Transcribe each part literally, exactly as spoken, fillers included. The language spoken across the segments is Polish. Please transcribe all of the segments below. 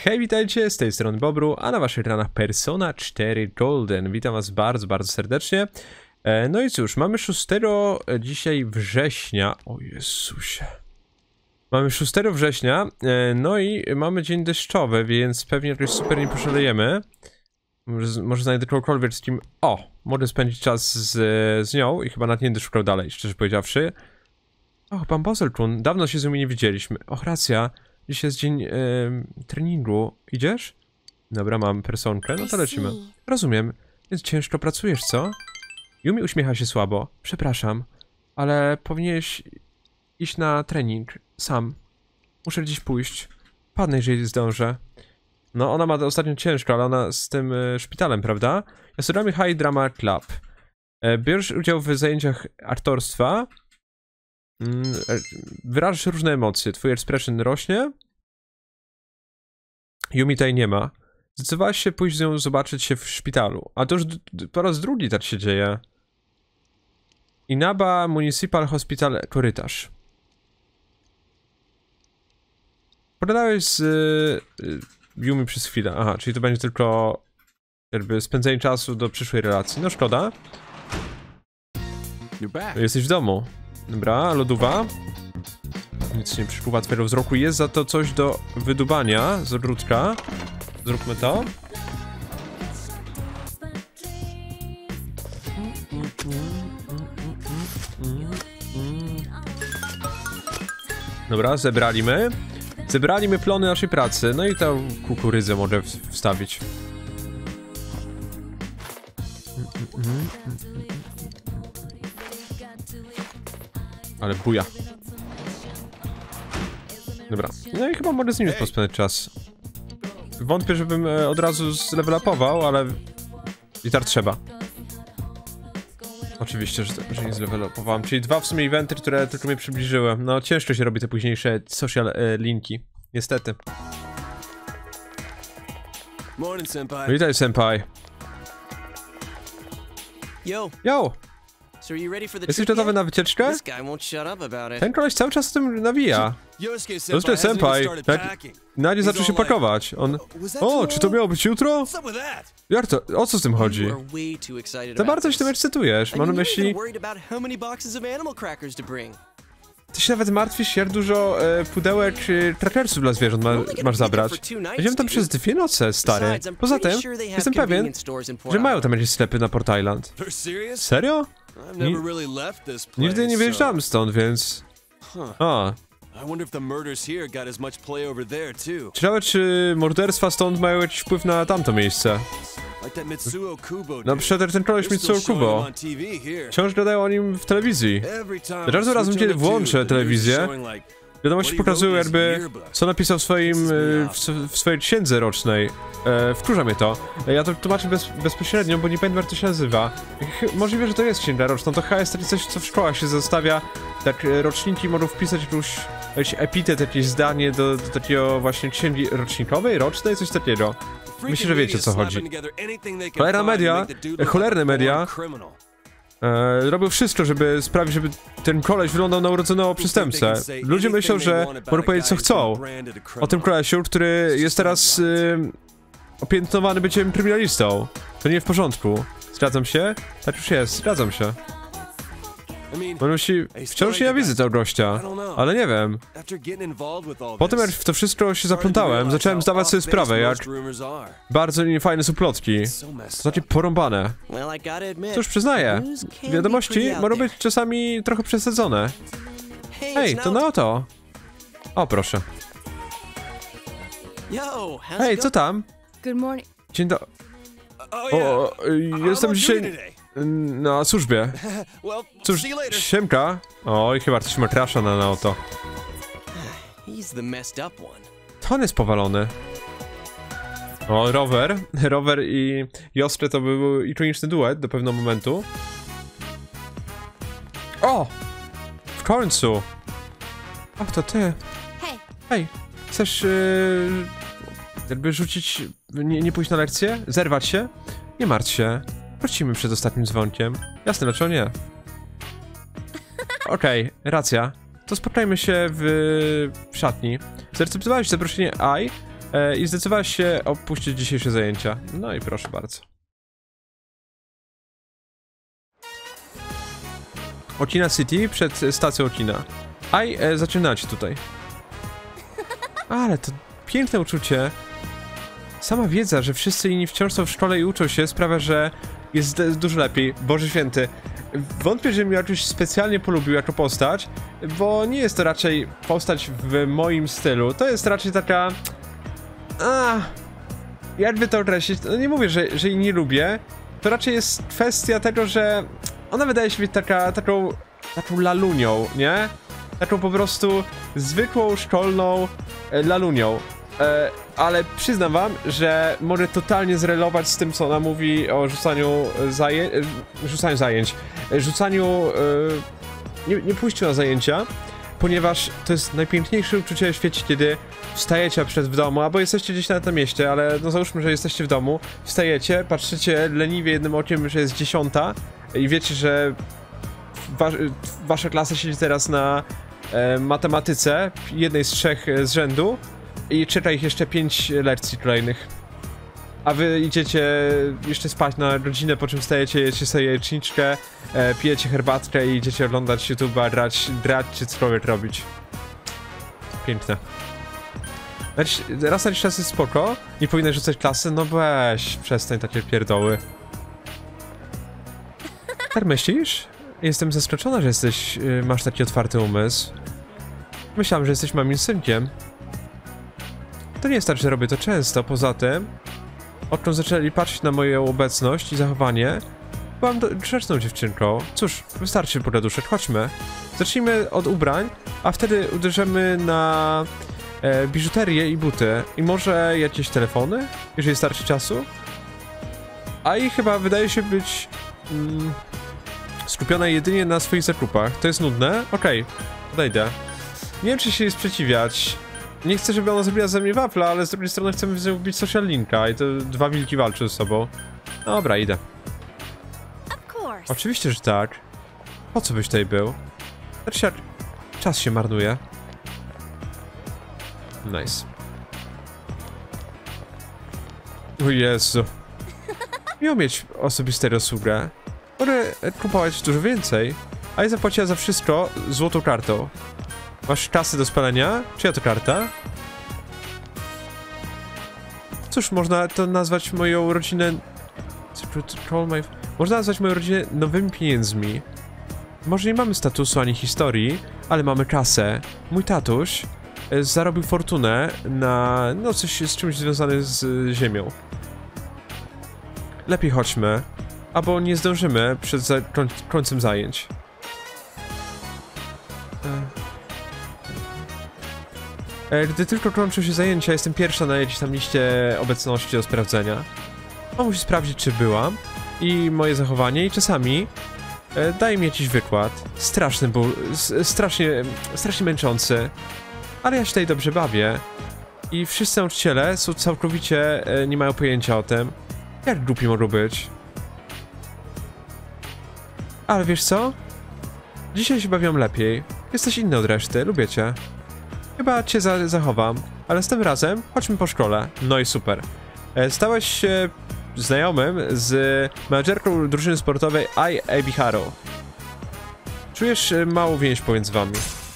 Hej, witajcie, z tej strony Bobru, a na waszych ranach Persona cztery Golden. Witam was bardzo, bardzo serdecznie. E, no i cóż, mamy szóstego dzisiaj września. O Jezusie. Mamy szóstego września, e, no i mamy dzień deszczowy, więc pewnie jakoś super nie poszalejemy. Może, może znajdę kogokolwiek z kim... O! Mogę spędzić czas z, z nią i chyba nawet nie będę szukał dalej, szczerze powiedziawszy. Och, pan Bozeltun, dawno się z nimi nie widzieliśmy. Och, racja. Dziś jest dzień e, treningu. Idziesz? Dobra, mam personkę, no to lecimy. Rozumiem, więc ciężko pracujesz, co? Yumi uśmiecha się słabo. Przepraszam, ale powinieneś iść na trening sam. Muszę gdzieś pójść. Padnę, jeżeli zdążę. No, ona ma ostatnio ciężko, ale ona z tym e, szpitalem, prawda? Yasurami High Drama Club. E, bierzesz udział w zajęciach aktorstwa. Mm, e, wyrażasz różne emocje. Twój expression rośnie. Yumi tutaj nie ma. Zdecydowałaś się pójść z nią zobaczyć się w szpitalu. A to już po raz drugi tak się dzieje. Inaba Municipal Hospital korytarz. Pogadałeś z y, Yumi przez chwilę. Aha, czyli to będzie tylko jakby spędzenie czasu do przyszłej relacji. No szkoda. Jesteś w domu. Dobra, lodówa. Nic nie przykuwa twojego wzroku. Jest za to coś do wydubania z ogródka. Zróbmy to. Dobra, zebraliśmy. Zebraliśmy plony naszej pracy. No i tę kukurydzę mogę wstawić. Ale buja. Dobra, no i chyba mogę z nim pospędzać czas. Wątpię, żebym e, od razu zlevelapował, ale i tak trzeba. Oczywiście, że, że nie zlevelopowałem. Czyli dwa w sumie eventy, które tylko mnie przybliżyły. No ciężko się robi te późniejsze social e, linki. Niestety. Morning, senpai. Witaj, senpai. Yo. Yo! Jesteś gotowy na wycieczkę? Ten koleś cały czas o tym nawija. Yosuke senpai, jak Nadia zaczął się pakować. On... O, czy to miało być jutro? Jak to? O co z tym chodzi? To bardzo się tym ekscytujesz. Mam na myśli... Ty się nawet martwisz, jak dużo e, pudełek e, trackersów dla zwierząt ma, masz zabrać. Będziemy tam przez dwie noce, stary. Poza tym, jestem pewien, że mają tam jakieś sklepy na Port Island. Serio? Ni nigdy nie wyjeżdżałem stąd, więc... A. Ciekawe, czy morderstwa stąd mają jakiś wpływ na tamto miejsce. No przecież ten koleś Mitsuo Kubo. Wciąż gadają o nim w telewizji. Za każdym razem, kiedy włączę telewizję, wiadomości pokazują jakby, co napisał w swoim, w, w swojej księdze rocznej. E, wkurza mnie to. Ja to tłumaczę bez, bezpośrednio, bo nie pamiętam, jak to się nazywa. Ch możliwe, że to jest księga roczna. To chyba jest takie coś, co w szkołach się zostawia. Tak, roczniki mogą wpisać jakąś, jakiś epitet, jakieś zdanie do, do takiego właśnie księgi rocznikowej, rocznej, coś takiego. Myślę, że wiecie, o co chodzi. Cholera media, cholerne media e, robią wszystko, żeby sprawić, żeby ten koleś wyglądał na urodzonego przestępcę. Ludzie myślą, że mogą powiedzieć, co chcą o tym kolesiu, który jest teraz e, opiętnowany byciem kryminalistą. To nie w porządku. Zgadzam się? Tak już jest, zgadzam się. Mam myśli, wciąż nienawidzę tego gościa, ale nie wiem. Potem jak w to wszystko się zaplątałem, zacząłem zdawać sobie sprawę, jak bardzo niefajne są plotki. To takie porąbane. Cóż, przyznaję, wiadomości mogą być czasami trochę przesadzone. Hej, to no to. O, proszę. Hej, co tam? Dzień dobry. O, jestem dzisiaj na służbie. Cóż, siemka. Oj, chyba ktoś ma crasha na auto. To on jest powalony. O, Rower. Rower i Yosuke to był ikoniczny duet do pewnego momentu. O! W końcu! Ach, to ty. Hej, chcesz yy, jakby rzucić, nie, nie pójść na lekcję? Zerwać się? Nie martw się. Wrócimy przed ostatnim dzwonkiem. Jasne, dlaczego nie? Okej, okay, racja. To spotkajmy się w, w szatni. Zaakceptowałeś zaproszenie Ai, e, i zdecydowałaś się opuścić dzisiejsze zajęcia. No i proszę bardzo. Okina City przed stacją Okina. Aj, e, zaczynacie tutaj. Ale to piękne uczucie. Sama wiedza, że wszyscy inni wciąż są w szkole i uczą się, sprawia, że jest dużo lepiej. Boże święty. Wątpię, że mnie jakoś specjalnie polubił jako postać, bo nie jest to raczej postać w moim stylu. To jest raczej taka... A, jakby to określić? No nie mówię, że, że jej nie lubię. To raczej jest kwestia tego, że ona wydaje się być taka, taką, taką lalunią, nie? Taką po prostu zwykłą, szkolną e, lalunią. E, ale przyznam wam, że mogę totalnie zrelować z tym, co ona mówi o rzucaniu zajęć, rzucaniu zajęć, rzucaniu, e, nie, nie pójściu na zajęcia, ponieważ to jest najpiękniejsze uczucie w świecie, kiedy wstajecie przed w domu, albo jesteście gdzieś na tym mieście, ale no załóżmy, że jesteście w domu, wstajecie, patrzycie leniwie jednym okiem, że jest dziesiąta i wiecie, że wa wasza klasa siedzi teraz na e, matematyce, jednej z trzech z rzędu, i czeka ich jeszcze pięć lekcji kolejnych. A wy idziecie jeszcze spać na godzinę, po czym wstajecie, jecie sobie jajeczniczkę, e, pijecie herbatkę i idziecie oglądać YouTube'a, grać, grać czy cokolwiek robić. Piękne. Znaczy, raz na jakiś czas jest spoko, nie powinnaś rzucać klasy, no weź, przestań takie pierdoły. Tak myślisz? Jestem zaskoczona, że jesteś, masz taki otwarty umysł. Myślałam, że jesteś mamim synkiem. To nie jest tak, że robię to często, poza tym, odkąd zaczęli patrzeć na moją obecność i zachowanie, byłam grzeczną dziewczynką. Cóż, wystarczy pogaduszek, chodźmy. Zacznijmy od ubrań, a wtedy uderzymy na e, biżuterię i buty. I może jakieś telefony, jeżeli starczy czasu? A i chyba wydaje się być mm, skupiona jedynie na swoich zakupach. To jest nudne? Okej, okay, podejdę. Nie wiem, czy się jej sprzeciwiać. Nie chcę, żeby ona zrobiła ze mnie wafla, ale z drugiej strony chcemy zrobić social linka i to dwa wilki walczą ze sobą. Dobra, idę. Oczywiście, że tak. Po co byś tutaj był? Znaczy jak czas się marnuje. Nice. O Jezu. Miał mieć osobistą usługę. Mogę kupować dużo więcej, a ja zapłaciła za wszystko złotą kartą. Masz kasy do spalenia? Czyja to karta? Cóż, można to nazwać moją rodzinę... Można nazwać moją rodzinę nowymi pieniędzmi. Może nie mamy statusu ani historii, ale mamy kasę. Mój tatuś zarobił fortunę na... no coś z czymś związanym z ziemią. Lepiej chodźmy, albo nie zdążymy przed za końcem zajęć. Gdy tylko kończą się zajęcia, jestem pierwsza na jakiejś tam liście obecności do sprawdzenia. On musi sprawdzić, czy byłam i moje zachowanie, i czasami e, daje mi jakiś wykład. Straszny ból, strasznie, strasznie męczący, ale ja się tutaj dobrze bawię. I wszyscy nauczyciele są całkowicie, e, nie mają pojęcia o tym, jak głupi mogą być. Ale wiesz co? Dzisiaj się bawią lepiej. Jesteś inny od reszty, lubię cię. Chyba cię za zachowam, ale z tym razem chodźmy po szkole. No i super. E, stałeś się znajomym z menadżerką drużyny sportowej I Abi Harrow. Czujesz małą więź pomiędzy wami.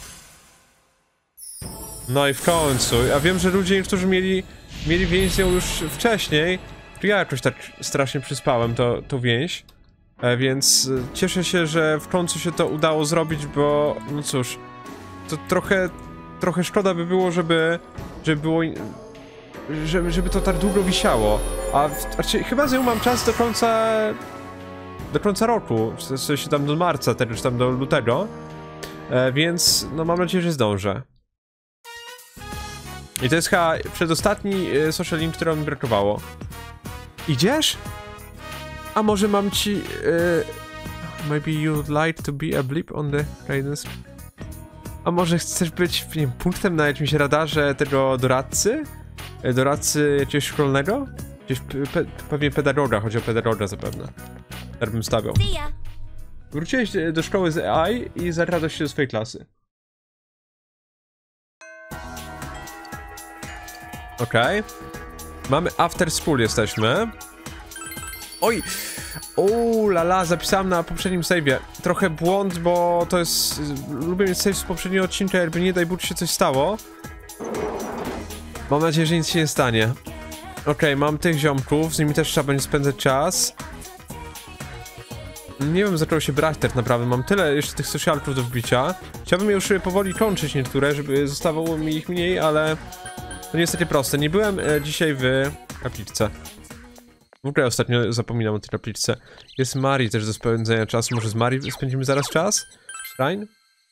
No i w końcu. A wiem, że ludzie niektórzy mieli, mieli więź z nią już wcześniej. To ja jakoś tak strasznie przyspałem to, tą więź. E, więc cieszę się, że w końcu się to udało zrobić, bo no cóż, to trochę... Trochę szkoda by było, żeby, żeby było, żeby, żeby to tak długo wisiało. A znaczy, chyba z nią mam czas do końca, do końca roku, w sensie tam do marca, też tam do lutego, e, więc no mam nadzieję, że zdążę. I to jest chyba przedostatni e, social link, którego mi brakowało. Idziesz? A może mam ci... E, maybe you'd like to be a blip on the guidance. A może chcesz być, nie wiem, punktem na jakimś radarze tego doradcy? Doradcy jakiegoś szkolnego? Gdzieś pe pewnie pedagoga, chodzi o pedagoga zapewne. Tak bym stawiał. Wróciłeś do szkoły z A I i zaradzasz się do swojej klasy. Okej. Okay. Mamy after school, jesteśmy. Oj! Uuu, lala, zapisałem na poprzednim save'ie. Trochę błąd, bo to jest... Lubię mieć save z poprzedniego odcinka, jakby nie daj Bóg się coś stało. Mam nadzieję, że nic się nie stanie. Okej, okay, mam tych ziomków, z nimi też trzeba będzie spędzać czas. Nie wiem, zaczęło się brać tak naprawdę, mam tyle jeszcze tych socialków do wbicia. Chciałbym je już powoli kończyć niektóre, żeby zostawało mi ich mniej, ale... To niestety proste. Nie byłem e, dzisiaj w kapliczce. W ogóle ostatnio zapominam o tej kapliczce. Jest Mari też do spędzenia czasu. Może z Mari spędzimy zaraz czas? Shrine?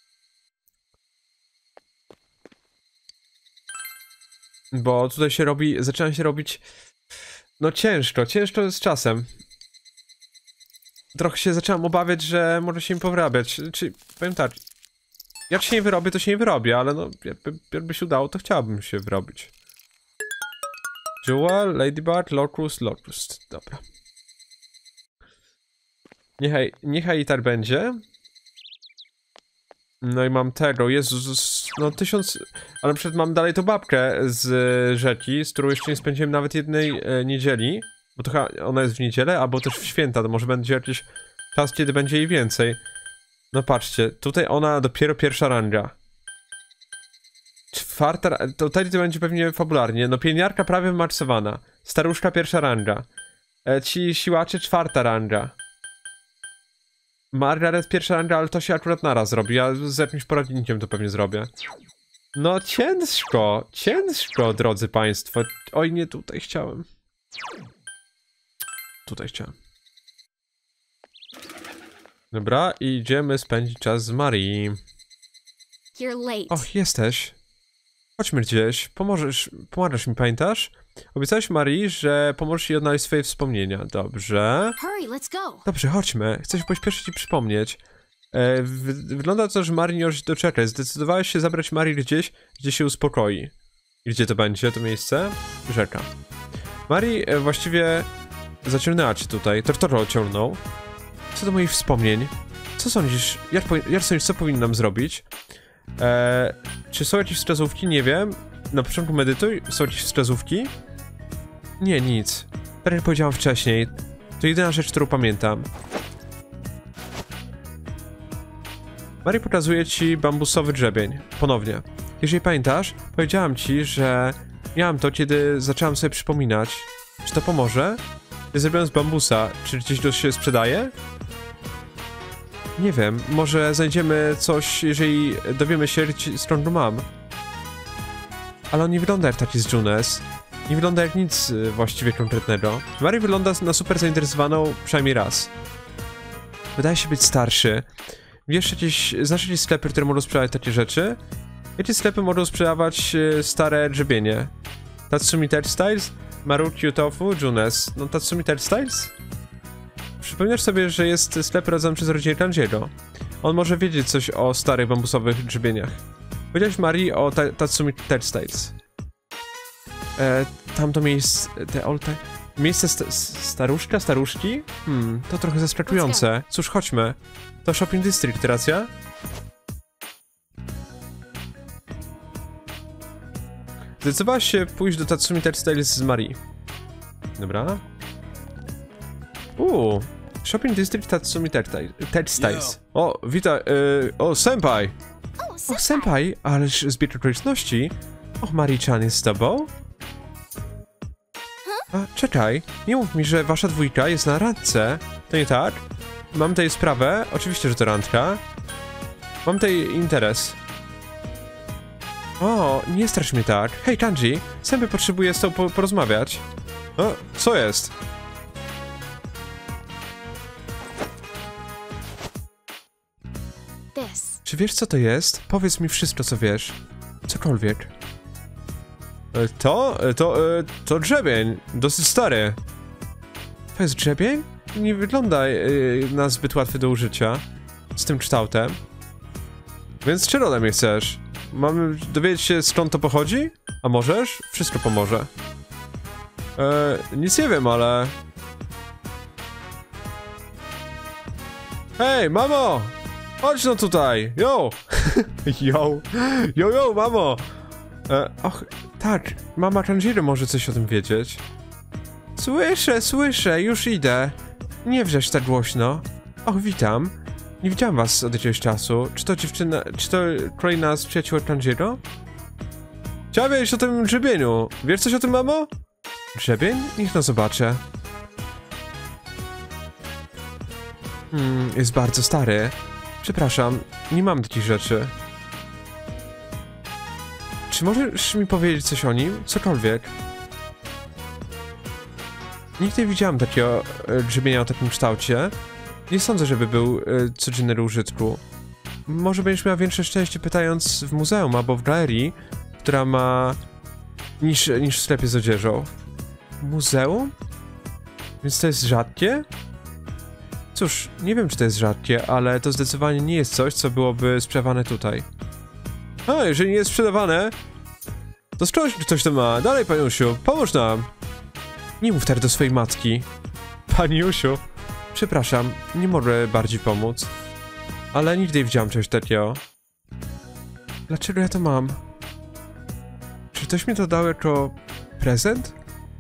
Bo tutaj się robi... Zaczyna się robić... No ciężko. Ciężko z czasem. Trochę się zacząłem obawiać, że może się im powrabiać. Czy powiem tak... Jak się nie wyrobię, to się nie wyrobię, ale no... Jakby, jakby się udało, to chciałbym się wyrobić. Jewel, Ladybird, Locust, Locust. Dobra. Niechaj, niechaj i tak będzie. No i mam tego, Jezus, no tysiąc... Ale przed mam dalej tą babkę z rzeki, z którą jeszcze nie spędziłem nawet jednej e, niedzieli. Bo to chyba ona jest w niedzielę, albo też w święta, to może będzie jakiś czas, kiedy będzie jej więcej. No patrzcie, tutaj ona dopiero pierwsza ranga. Czwarta... Tutaj to będzie pewnie fabularnie. No pielęgniarka prawie wymarsowana. Staruszka pierwsza ranga. E, ci siłacze czwarta ranga. Margaret pierwsza ranga, ale to się akurat naraz zrobi. Ja z jakimś poradnikiem to pewnie zrobię. No ciężko, ciężko, drodzy państwo. Oj, nie tutaj chciałem. Tutaj chciałem. Dobra, idziemy spędzić czas z Marii. Och, jesteś. Chodźmy gdzieś. Pomożesz, pomagasz mi, pamiętasz? Obiecałeś Marii, że pomożesz jej odnaleźć swoje wspomnienia. Dobrze. Dobrze, chodźmy. Chcę się pośpieszyć i przypomnieć. E, wygląda to, że Marii nie może się doczekać. Zdecydowałeś się zabrać Marii gdzieś, gdzie się uspokoi. I gdzie to będzie, to miejsce? Rzeka. Marii e, właściwie zaciągnęła cię tutaj. Tortoro ciągnął. Co do moich wspomnień? Co sądzisz? Jak, jak sądzisz, co powinnam zrobić? Eee, czy są jakieś wskazówki? Nie wiem. Na początku medytuj. Są jakieś wskazówki? Nie, nic. Tak jak powiedziałam wcześniej. To jedyna rzecz, którą pamiętam. Marii pokazuje ci bambusowy grzebień. Ponownie. Jeżeli pamiętasz, powiedziałam ci, że miałam to, kiedy zaczęłam sobie przypominać. Czy to pomoże? Ja zrobiłem z bambusa. Czy gdzieś to się sprzedaje? Nie wiem, może znajdziemy coś, jeżeli dowiemy się, skąd go mam. Ale on nie wygląda jak taki z Junes. Nie wygląda jak nic właściwie konkretnego. Marii wygląda na super zainteresowaną przynajmniej raz. Wydaje się być starszy. Wiesz, jakieś, znasz jakieś sklepy, które mogą sprzedawać takie rzeczy? Jakie sklepy mogą sprzedawać stare grzebienie? Tatsumi Textiles? Maruki Tofu? Junes? No Tatsumi Textiles? Przypominasz sobie, że jest sklep prowadzony przez rodzinę Kanjiego. On może wiedzieć coś o starych bambusowych grzebieniach. Powiedziałeś Marii o ta Tatsumi Textiles. E, tamto miejsce... Te olte... Miejsce st staruszka, staruszki? Hmm, to trochę zaskakujące. Cóż, chodźmy. To Shopping District, racja? Zdecydowałaś się pójść do Tatsumi Textiles z Marii. Dobra. Uuu, Shopping District Tatsumi Textiles. O, witaj, yy, o, senpai! O, senpai, ależ zbieg okoliczności. Och, Marii-chan jest z tobą? A, czekaj, nie mów mi, że wasza dwójka jest na randce. To nie tak? Mam tutaj sprawę, oczywiście, że to randka. Mam tutaj interes. O, nie strasz mnie tak. Hej, Kanji, senpai potrzebuje z tobą po porozmawiać. O, co jest? Czy wiesz, co to jest? Powiedz mi wszystko, co wiesz. Cokolwiek. E, to? E, to, e, to grzebień. Dosyć stary. To jest grzebień? Nie wygląda e, na zbyt łatwy do użycia. Z tym kształtem. Więc czego ode mnie chcesz? Mamy dowiedzieć się, skąd to pochodzi? A możesz? Wszystko pomoże. E, nic nie wiem, ale... Hej, mamo! Chodź no tutaj! Yo! Yo! Yo, yo, mamo! E, och, Tak, mama Tanjiro może coś o tym wiedzieć. Słyszę, słyszę, już idę. Nie wrzesz tak głośno. Och, witam. Nie widziałam was od jakiegoś czasu. Czy to dziewczyna, czy to kolejna z przyjaciół Tanjiro? Chciałem wiedzieć o tym grzebieniu. Wiesz coś o tym, mamo? Grzebień? Niech no zobaczę. Hmm, jest bardzo stary. Przepraszam, nie mam takich rzeczy. Czy możesz mi powiedzieć coś o nim? Cokolwiek. Nigdy nie widziałam takiego e, grzebienia o takim kształcie. Nie sądzę, żeby był e, codzienny użytku. Może będziesz miała większe szczęście pytając w muzeum albo w galerii, która ma... niż, niż w sklepie z odzieżą. Muzeum? Więc to jest rzadkie? Cóż, nie wiem, czy to jest rzadkie, ale to zdecydowanie nie jest coś, co byłoby sprzedawane tutaj. A, jeżeli nie jest sprzedawane, to z czegoś ktoś to ma. Dalej, paniusiu, pomóż nam. Nie mów tak do swojej matki. Paniusiu. Przepraszam, nie mogę bardziej pomóc. Ale nigdy nie widziałam czegoś takiego. Dlaczego ja to mam? Czy ktoś mi to dał jako prezent?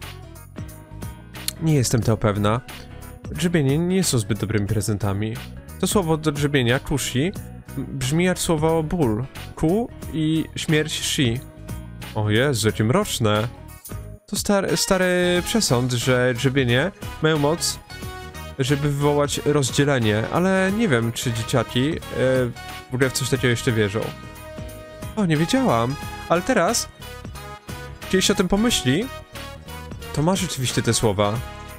Nie jestem tego pewna. Grzebienie nie są zbyt dobrymi prezentami. To słowo do grzebienia, kushi, brzmi jak słowo ból. Ku i śmierć shi. O Jezu, jakie mroczne. To stary, stary przesąd, że grzebienie mają moc, żeby wywołać rozdzielenie, ale nie wiem, czy dzieciaki yy, w ogóle w coś takiego jeszcze wierzą. O, nie wiedziałam, ale teraz, kiedy się o tym pomyśli, to ma rzeczywiście te słowa.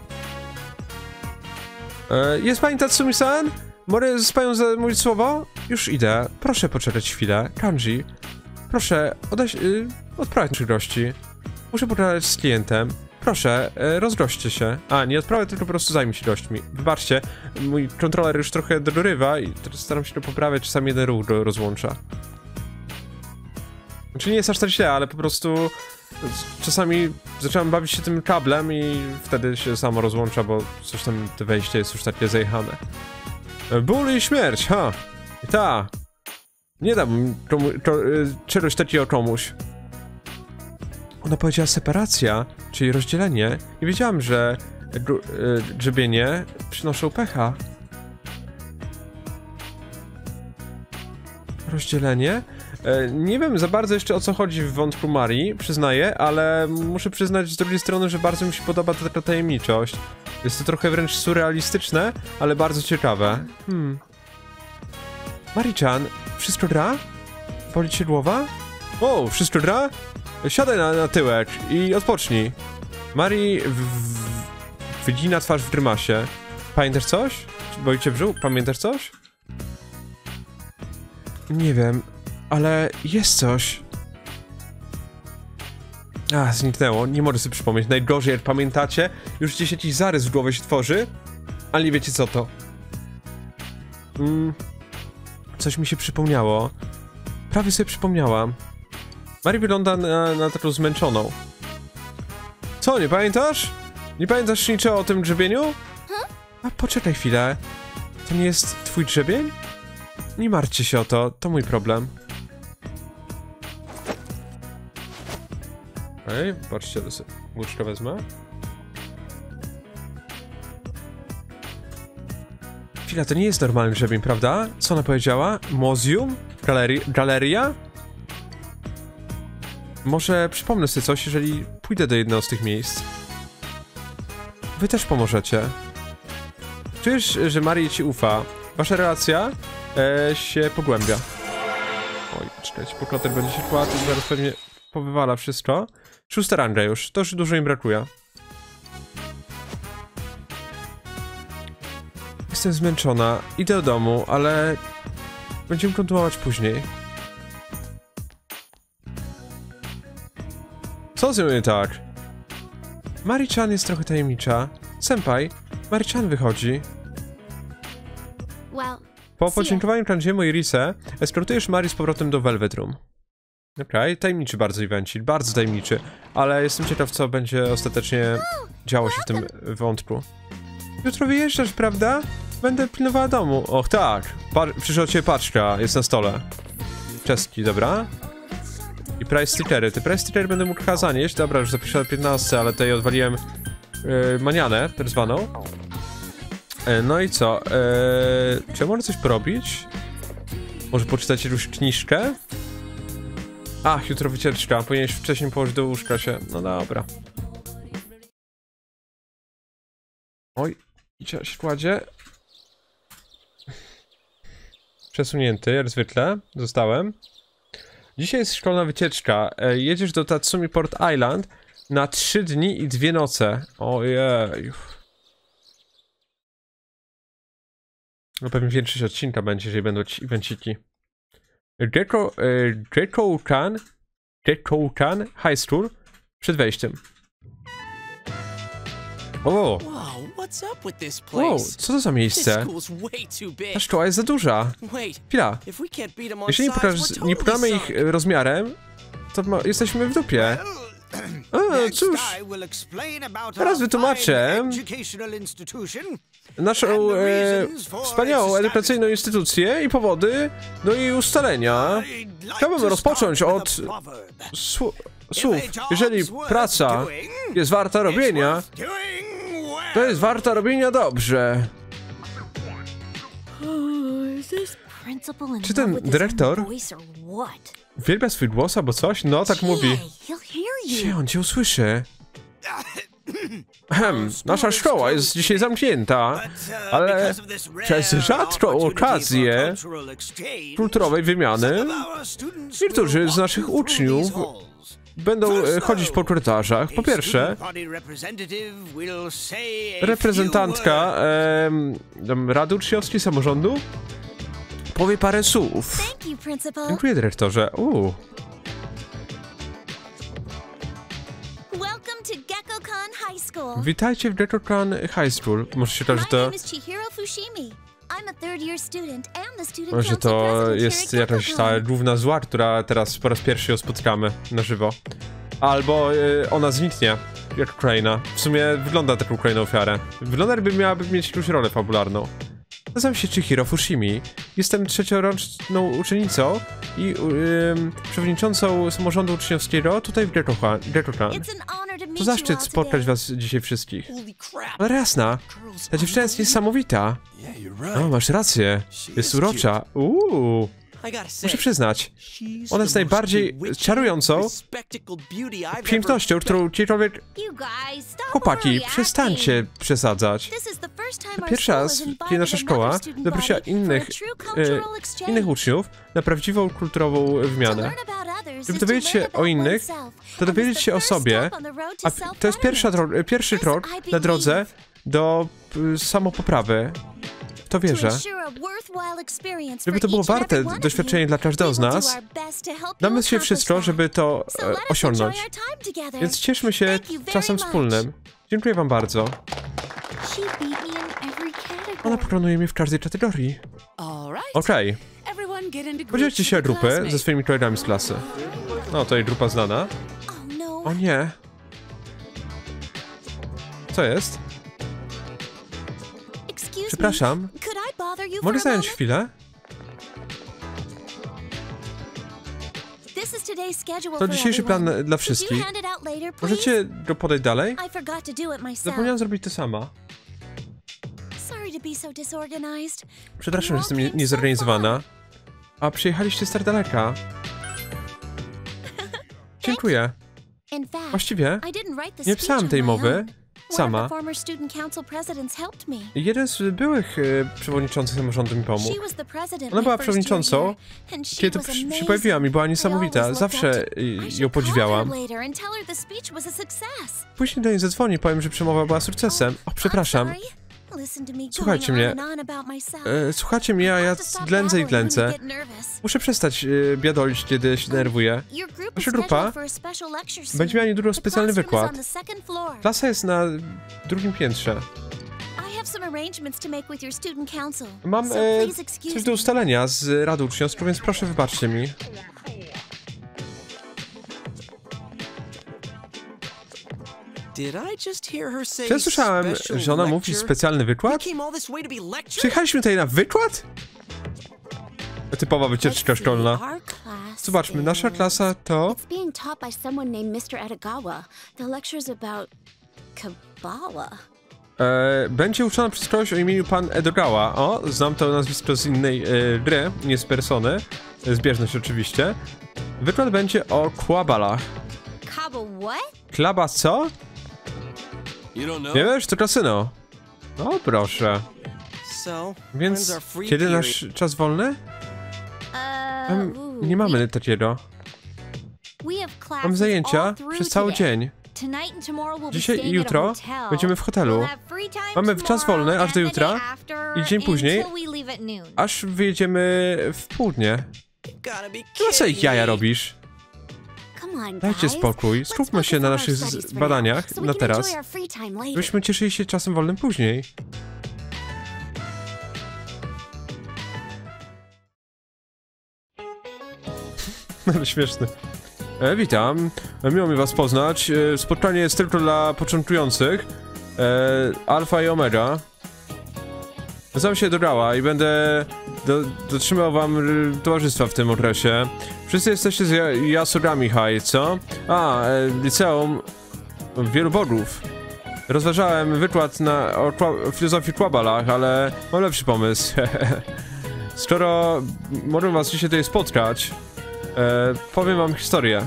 Yy, jest pani Tatsumi-san? Mogę z panią zamówić słowo? Już idę. Proszę poczekać chwilę. Kanji, proszę, odać, yy, odprawiać naszych gości. Muszę pogadać z klientem. Proszę, e, rozgośćcie się. A, nie odprawię, tylko po prostu zajmij się gośćmi. Wybaczcie, mój kontroler już trochę dorywa i teraz staram się to poprawiać, czasami jeden ruch go rozłącza. Znaczy nie jest aż tak źle, ale po prostu czasami zacząłem bawić się tym kablem i wtedy się samo rozłącza, bo coś tam, to wejście jest już takie zajechane. Ból i śmierć, ha! I ta! Nie dam komu, to, czegoś takiego komuś. Ona powiedziała separacja, czyli rozdzielenie. Nie wiedziałam, że grzebienie przynoszą pecha. Rozdzielenie? Nie wiem za bardzo jeszcze, o co chodzi w wątku Marii, przyznaję, ale muszę przyznać z drugiej strony, że bardzo mi się podoba ta taka tajemniczość. Jest to trochę wręcz surrealistyczne, ale bardzo ciekawe. Hmm. Mari-chan, wszystko gra? Boli cię głowa? O, wszystko gra? Siadaj na, na tyłek i odpocznij. Mari wygina twarz w grymasie. Pamiętasz coś? Boli cię brzuch? Pamiętasz coś? Nie wiem, ale jest coś. A, zniknęło. Nie mogę sobie przypomnieć. Najgorzej, jak pamiętacie, już gdzieś jakiś zarys w głowie się tworzy, ale nie wiecie co to. Mm, coś mi się przypomniało. Prawie sobie przypomniałam. Mari wygląda na, na taką zmęczoną. Co, nie pamiętasz? Nie pamiętasz niczego o tym grzebieniu? A poczekaj chwilę. To nie jest twój grzebień? Nie martwcie się o to, to mój problem. Okej, okay, patrzcie, to sobie łyżkę wezmę. Chwila, to nie jest normalny grzebień, prawda? Co ona powiedziała? Muzeum? Galerii? Galeria? Może przypomnę sobie coś, jeżeli pójdę do jednego z tych miejsc. Wy też pomożecie. Czujesz, że Marii ci ufa. Wasza relacja e, się pogłębia. Oj, czekajcie, pokloter będzie się kładł i zaraz pewnie powywala wszystko. Szósta ranga już, to już dużo im brakuje. Jestem zmęczona, idę do domu, ale będziemy kontynuować później. Co z nią nie tak? Mari-chan jest trochę tajemnicza. Senpai, Mari-chan wychodzi. Po podziękowaniu Kanjiemu i Rise, eskortujesz Mari z powrotem do Velvet Room. Okej, okay, tajemniczy bardzo evencik, bardzo tajemniczy, ale jestem ciekaw, co będzie ostatecznie działo się w tym wątku. Jutro wyjeżdżasz, prawda? Będę pilnowała domu. Och tak, przyszła od ciebie paczka, jest na stole. Czeski, dobra. I price teachery. Te price teachery będę mógł zanieść. Dobra, już zapiszę na piętnaście, ale tutaj odwaliłem yy, manianę, tak zwaną. Yy, no i co? Yy, czy ja mogę coś porobić? Może poczytać jakąś kniżkę? Ach, jutro wycieczka. Powinieneś wcześniej położyć do łóżka się. No dobra. Oj, idzie się kładzie. Przesunięty, jak zwykle. Zostałem. Dzisiaj jest szkolna wycieczka. E, jedziesz do Tatsumi Port Island na trzy dni i dwie noce. Ojej. No pewnie większość odcinka będzie, jeżeli będą ci evenciki. Gecko... E, Gecko-chan... Gecko-chan High School przed wejściem. O! Wow, co to za miejsce? Ta szkoła jest za duża. Chwila. Jeśli nie, pokaż, nie pokonamy ich rozmiarem, to ma, jesteśmy w dupie. O, cóż. Teraz wytłumaczę naszą e, wspaniałą edukacyjną instytucję i powody, no i ustalenia. Chciałbym rozpocząć od słów. Jeżeli praca jest warta robienia, to jest warta robienia dobrze. Czy ten dyrektor uwielbia swój głos albo coś? No, tak mówi. Gdzie on cię usłyszy? Ehem, nasza szkoła jest dzisiaj zamknięta, ale przez rzadką okazję kulturowej wymiany niektórzy z naszych uczniów będą chodzić po korytarzach. Po pierwsze, reprezentantka e, Rady Uczniowskiej Samorządu powie parę słów. Dziękuję, dyrektorze. Uuu. Witajcie w Gecko-chan High School. Może się okaże, że to... Może to jest jakaś ta główna zła, która teraz po raz pierwszy ją spotkamy na żywo. Albo y, ona zniknie, jak Ukraina. W sumie wygląda taką Ukrainę ofiarę. Wygląda, jakby miałaby mieć jakąś rolę fabularną. Nazywam się Chihiro Fushimi. Jestem trzecioroczną uczennicą i yy, przewodniczącą samorządu uczniowskiego tutaj w Gecko-chan. To zaszczyt spotkać was dzisiaj wszystkich. No jasna, ta dziewczyna jest niesamowita. O, masz rację. Jest urocza. Uuu. Muszę przyznać, ona jest najbardziej czarującą pięknością, którą kiedykolwiek... Chłopaki, przestańcie przesadzać. To pierwszy raz, kiedy nasza szkoła zaprosiła innych, e, innych uczniów na prawdziwą kulturową wymianę. Żeby dowiedzieć się o innych, to dowiedzieć się o sobie, a to jest pierwsza pierwszy krok na drodze do y, samopoprawy. To wierzę. Żeby to było warte doświadczenie dla każdego z nas, damy się wszystko, żeby to e, osiągnąć. Więc cieszmy się czasem wspólnym. Dziękuję wam bardzo. Ona pokonuje mnie w każdej kategorii. Okej. Okay. Podzielcie się grupy ze swoimi kolegami z klasy. No, to jest grupa znana. O nie. Co jest? Przepraszam. Mogę zająć chwilę? To dzisiejszy plan dla wszystkich. Możecie go podać dalej? Zapomniałam zrobić to sama. Przepraszam, że jestem niezorganizowana. A przyjechaliście z tak daleka. Dziękuję. Właściwie nie pisałam tej mowy sama. Jeden z byłych e, przewodniczących samorządu mi pomógł. Ona była przewodniczącą, kiedy to przy, się pojawiła mi, była niesamowita. Zawsze ją podziwiałam. Później do niej zadzwonię, powiem, że przemowa była sukcesem. O, przepraszam. Słuchajcie mnie. E, słuchajcie mnie, a ja ględzę i ględzę. Muszę przestać e, biadolić, kiedy się denerwuję. Nasza grupa będzie miała niedługo specjalny wykład. Klasa jest na drugim piętrze. Mam e, coś do ustalenia z Radą Uczniowską, więc proszę wybaczcie mi. Czy ja słyszałem, że ona mówi specjalny wykład? Przyjechaliśmy tutaj na wykład? Typowa wycieczka szkolna. Zobaczmy, nasza klasa to... It's being taught by someone named mister Edogawa. The lecture's about Kabbalah. E, będzie uczona przez kogoś o imieniu pan Edogawa. O, znam to nazwisko z innej e, gry, nie z Persony. Zbieżność oczywiście. Wykład będzie o Kwabalach. Kaba what? Klaba co? You don't know? Nie wiesz, to kasyno. No proszę. So, Więc kiedy nasz czas wolny? Um, nie mamy takiego. Mam zajęcia przez cały dzień. Dzisiaj i jutro będziemy w hotelu. Mamy czas wolny aż do jutra i dzień później, aż wyjedziemy w południe. Chyba sobie jaja robisz. Dajcie spokój, skupmy się na naszych badaniach na teraz, żebyśmy cieszyli się czasem wolnym później. Ale śmieszne. E, witam, e, miło mi was poznać. E, spotkanie jest tylko dla początkujących. E, Alfa i Omega. Nazywam się Edogawa i będę do, dotrzymał wam towarzystwa w tym okresie. Wszyscy jesteście z Yasogami High, co? A, e, liceum wielu bogów. Rozważałem wykład na, o, o filozofii Kwabalach, ale mam lepszy pomysł. Skoro mogę was dzisiaj tutaj spotkać, e, powiem wam historię.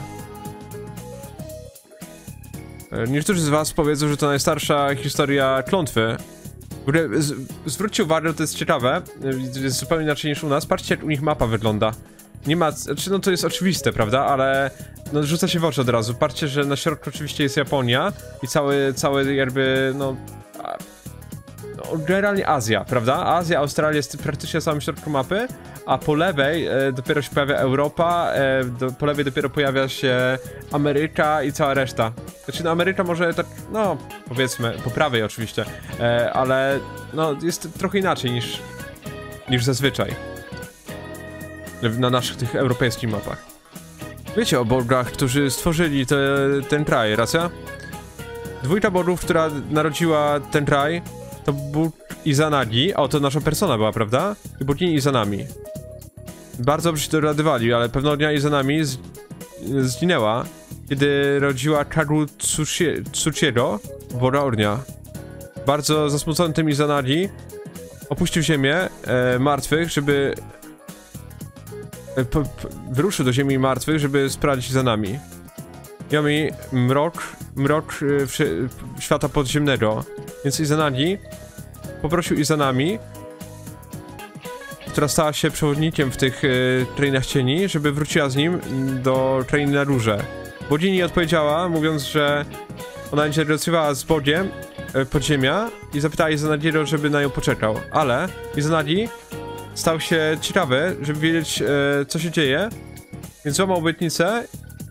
E, niektórzy z was powiedzą, że to najstarsza historia klątwy. W ogóle z, zwróćcie uwagę, to jest ciekawe, jest zupełnie inaczej niż u nas. Patrzcie, jak u nich mapa wygląda. Nie ma, znaczy no to jest oczywiste, prawda, ale no rzuca się w oczy od razu. Patrzcie, że na środku oczywiście jest Japonia i cały, cały jakby, no, a, no generalnie Azja, prawda? Azja, Australia jest praktycznie na samym środku mapy, a po lewej e, dopiero się pojawia Europa, e, do, po lewej dopiero pojawia się Ameryka i cała reszta. Znaczy no Ameryka może tak, no powiedzmy, po prawej oczywiście, e, ale no jest trochę inaczej niż, niż zazwyczaj na naszych tych europejskich mapach. Wiecie o bogach, którzy stworzyli te, ten kraj, racja? Dwójka bogów, która narodziła ten kraj, to Bóg Izanagi, o to nasza persona była, prawda? I bogini Izanami. Bardzo dobrze się doradywali, ale pewnego dnia Izanami z, zginęła, kiedy rodziła Kagu Tsuchiego, boga ognia. Bardzo zasmucony tym Izanagi opuścił ziemię e, martwych, żeby e, po, po, wyruszył do ziemi martwych, żeby sprawdzić Izanami. Yami mrok, mrok e, w, w świata podziemnego. Więc Izanagi poprosił Izanami, która stała się przewodnikiem w tych y, krainach cieni, żeby wróciła z nim do krainy na górze. Bogini odpowiedziała, mówiąc, że ona będzie negocjowała z Bogiem y, podziemia i zapytała Izanagiego, żeby na nią poczekał. Ale Izanagi stał się ciekawy, żeby wiedzieć, y, co się dzieje, więc złamał obietnicę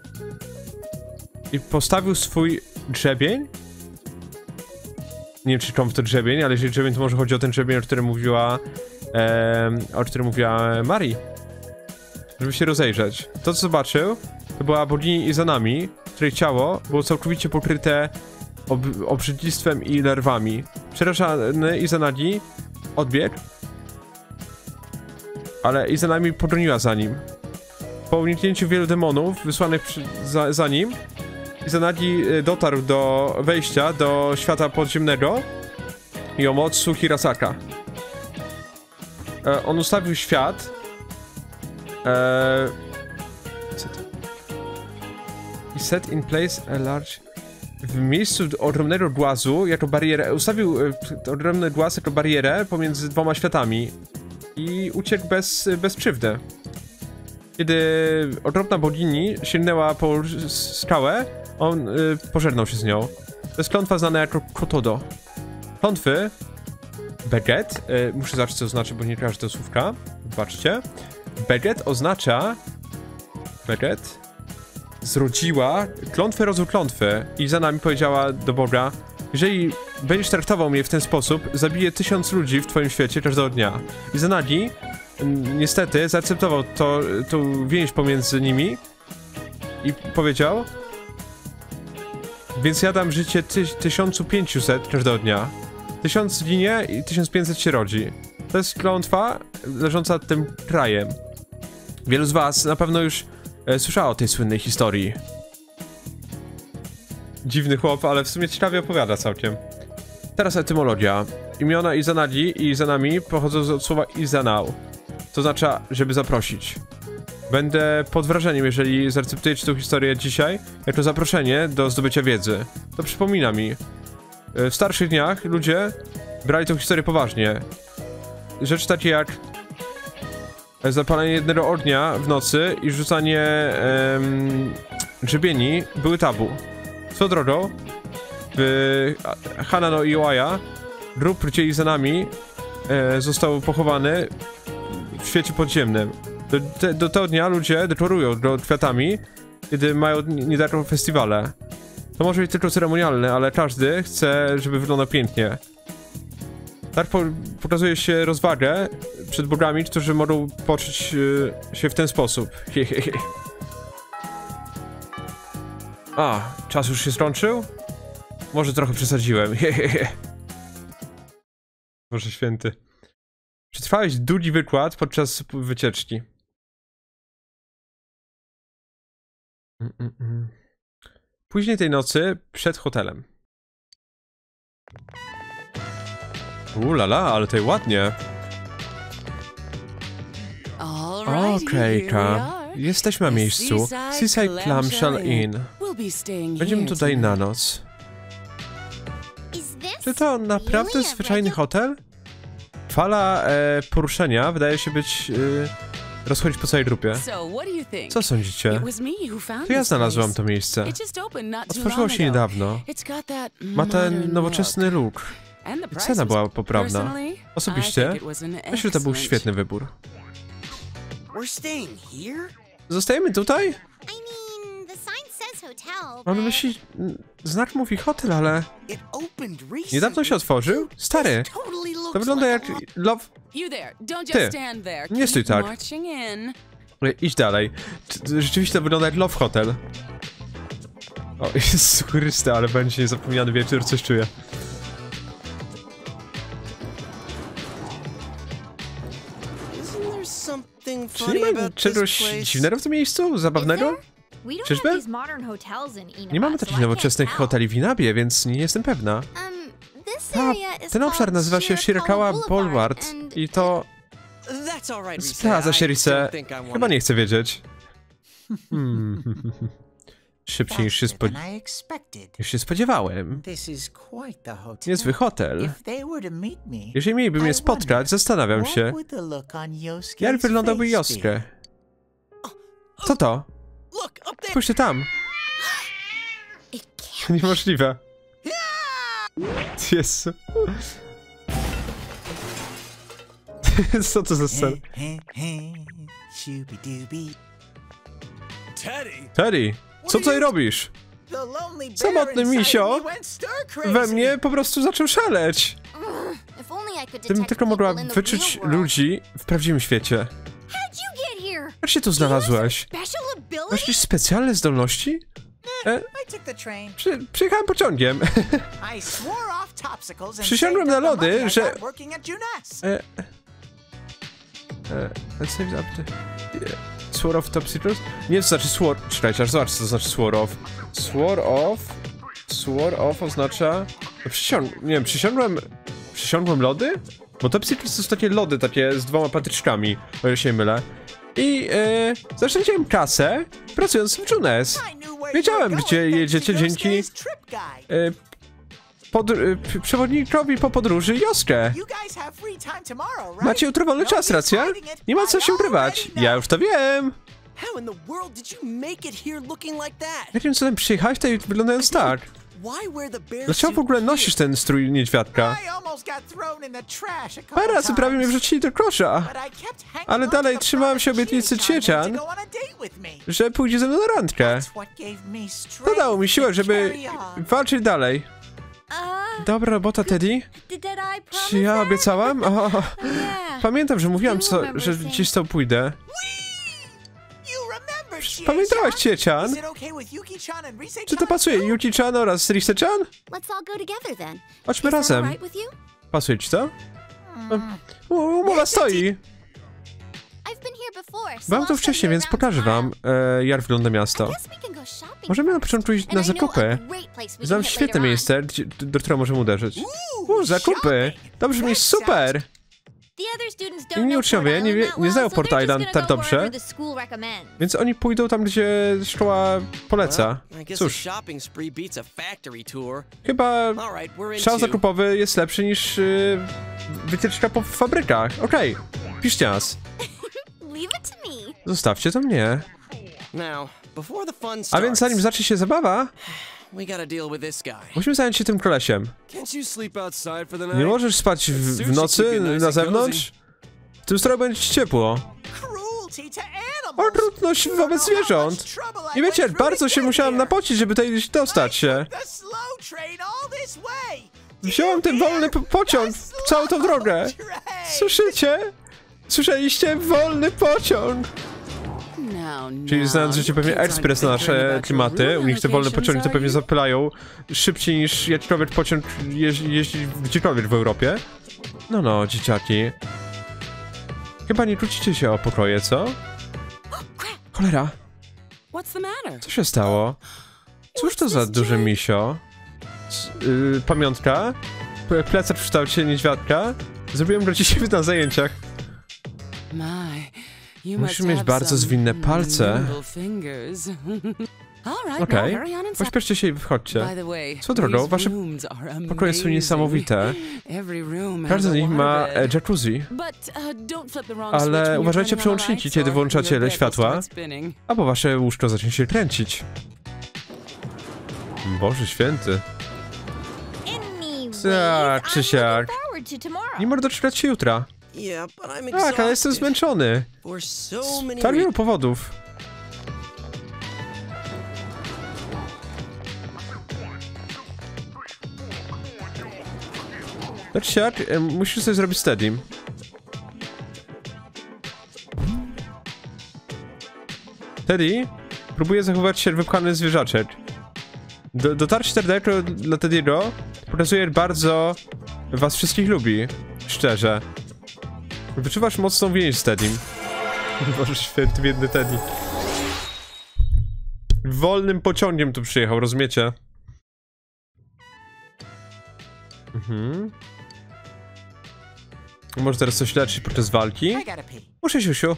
i postawił swój grzebień. Nie wiem, czy to grzebień, ale jeżeli grzebień, to może chodzi o ten grzebień, o którym mówiła e, o którym mówiła Mari. Żeby się rozejrzeć. To, co zobaczył, to była bogini Izanami, której ciało było całkowicie pokryte ob obrzydlistwem i larwami. Przerażony Izanagi odbiegł, ale Izanami podgoniła za nim. Po uniknięciu wielu demonów wysłanych przy, za, za nim, Izanagi dotarł do wejścia do świata podziemnego Yomotsu Hirasaka. E, on ustawił świat. E, I set in place a large. W miejscu ogromnego głazu jako barierę. Ustawił e, ogromny głaz jako barierę pomiędzy dwoma światami. I uciekł bez, bez krzywdy. Kiedy okropna bogini sięgnęła po skałę, on y, pożegnał się z nią. To jest klątwa znana jako Kotodo. Klątwy Beget, y, muszę zobaczyć, co oznacza, bo nie kojarzę tego słówka. Zobaczcie. Beget oznacza Beget zrodziła klątwę rodzą klątwy i za nami powiedziała do Boga: jeżeli będziesz traktował mnie w ten sposób, zabiję tysiąc ludzi w twoim świecie każdego dnia. I Izanagi niestety zaakceptował to, tą więź pomiędzy nimi i powiedział: więc ja dam życie ty tysiąc pięćset każdego dnia. Tysiąc ginie i tysiąc pięćset się rodzi. To jest klątwa leżąca nad tym krajem. Wielu z was na pewno już e, słyszała o tej słynnej historii. Dziwny chłop, ale w sumie ciekawie opowiada całkiem. Teraz etymologia. Imiona Izanagi i Izanami pochodzą od słowa Izanał. To znaczy, żeby zaprosić. Będę pod wrażeniem, jeżeli zaakceptujecie tę historię dzisiaj jako zaproszenie do zdobycia wiedzy. To przypomina mi. W starszych dniach ludzie brali tę historię poważnie. Rzeczy takie jak zapalenie jednego ognia w nocy i rzucanie em, grzebieni były tabu. Co drogą, w Hana no Iwaya grób gdzie Izanami e, został pochowany w świecie podziemnym. Do, te, do tego dnia ludzie dekorują go kwiatami, kiedy mają niedawno festiwale. To może być tylko ceremonialne, ale każdy chce, żeby wyglądał pięknie. Tak po, pokazuje się rozwagę przed bogami, którzy mogą poczuć y, się w ten sposób. Hehehe. A, czas już się skończył? Może trochę przesadziłem. Hehehe. Boże święty. Przetrwałeś długi wykład podczas wycieczki. Mm, mm, mm. Później tej nocy przed hotelem. Ulala, ale tutaj ładnie. Okej, okay, jesteśmy na miejscu. Seaside Clamshell Inn. Będziemy tutaj na noc. Czy to naprawdę zwyczajny hotel? Fala e, poruszenia wydaje się być e, rozchodzić po całej grupie. Co sądzicie? To ja znalazłam to miejsce. Otworzyło się niedawno. Ma ten nowoczesny look. I cena była poprawna. Osobiście myślę, że to był świetny wybór. Zostajemy tutaj? Mam na myśli, znak mówi hotel, ale niedawno się otworzył? Stary, to wygląda jak love... Ty, nie stój tak. Idź dalej. Rzeczywiście to wygląda jak Love Hotel. O, Jezus Chryste, ale będzie niezapomniany wieczór, coś czuję. Czy nie ma czegoś dziwnego w tym miejscu? Zabawnego? Czyżby? Nie mamy takich nowoczesnych hoteli w Inabie, więc nie jestem pewna. Ta, ten obszar nazywa się Shirakawa Boulevard i to... Zgadza się, Rise. Chyba nie chcę wiedzieć. Hmm. Szybciej niż się, spo... niż się spodziewałem. Niezły hotel. Jeżeli mieliby mnie spotkać, zastanawiam się, jak wyglądałby Yosuke. Co to? Spójrzcie tam. Niemożliwe. Jezu. Co to za scena? Teddy, co tutaj robisz? Samotny misio we mnie po prostu zaczął szaleć. Gdybym tylko mogła wyczuć ludzi w prawdziwym świecie. Jak się tu znalazłeś? Masz jakieś specjalne zdolności? E? Przy, przyjechałem pociągiem. Przysiągłem na lody, że... E, e, Swore of Top Secret? Nie, to znaczy swore... Czekajcie, aż zobacz, co to znaczy swore of. Swore of... Swore of oznacza... No, przysiąg... Nie wiem, przysiągłem... Przysiągłem lody? Bo Top Secret to są takie lody, takie z dwoma patyczkami, o ile się nie mylę. I e, zaoszczędziłem kasę, pracując w Junes. Wiedziałem, gdzie jedziecie dzięki e, pod, e, przewodnikowi po podróży Yosuke. Macie jutro wolny czas, racja? Nie ma co się ukrywać. Ja już to wiem. Jakim cudem przyjechałeś tutaj wyglądając tak? Dlaczego w ogóle nosisz ten strój niedźwiadka? Parę razy prawie mnie wrzucili do kosza. Ale dalej trzymałem się obietnicy Chiechan, że pójdzie ze mną na randkę. To dało mi siłę, żeby walczyć dalej. Dobra robota, Teddy. Czy ja obiecałam? O, pamiętam, że mówiłam, co, że gdzieś z tą pójdę. Pamiętałaś Chiechan? Czy to pasuje Yuki-chan oraz Rise-chan? Chodźmy razem. Pasuje ci to? Umowa stoi. Byłam tu wcześniej, więc pokażę wam, e, jak wygląda miasto. Możemy na początku iść na zakupy. Znam świetne miejsce, gdzie, do którego możemy uderzyć. U, zakupy! To brzmi super! Inni uczniowie nie, wie, nie znają Port Island tak dobrze, więc oni pójdą tam, gdzie szkoła poleca. Cóż, chyba szał zakupowy jest lepszy niż yy, wycieczka po fabrykach. Okej, okay. Piszcie nas. Zostawcie to mnie. A więc zanim zacznie się zabawa, musimy zająć się tym kolesiem. Nie możesz spać w, w nocy na zewnątrz? W tym stroju będzie ci ciepło. Okrutność wobec zwierząt. I wiecie, bardzo się musiałam napocić, żeby tutaj dostać się. Wziąłem ten wolny po pociąg całą tą drogę. Słyszycie? Słyszeliście? Wolny pociąg. Czyli znając życie pewnie ekspres na nasze klimaty, u nich te wolne pociągi to pewnie zapylają szybciej niż jakikolwiek pociąg jeździ, jeździ gdziekolwiek w Europie. No no, dzieciaki. Chyba nie kłócicie się o pokoje, co? Cholera. Co się stało? Cóż to za duże misio? Yy, pamiątka? Plecak w kształcie niedźwiadka? Zrobiłem go dzisiaj na zajęciach. Musisz mieć bardzo zwinne palce. Okej, okay. Pośpieszcie się i wychodźcie. Co drogą, wasze pokoje są niesamowite. Każdy z nich ma jacuzzi. Ale uważajcie przełączniki, kiedy włączacie światła, albo wasze łóżko zacznie się kręcić. Boże święty. Tak, czy siak. Nie mogę doczekać się jutra. Tak, ale jestem zmęczony. Z tak wielu powodów. Znaczy jak, musisz sobie zrobić steady. Teddy próbuje zachować się wypchany zwierzaczek. Do, dotarcie Teddy'ego dla Teddy'ego pokazuje, jak bardzo was wszystkich lubi. Szczerze. Wyczuwasz mocną więź z Teddym. Boże święty, biedny Teddy. Wolnym pociągiem tu przyjechał, rozumiecie? Mhm. Może teraz coś leczyć podczas walki? Muszę, siusiu.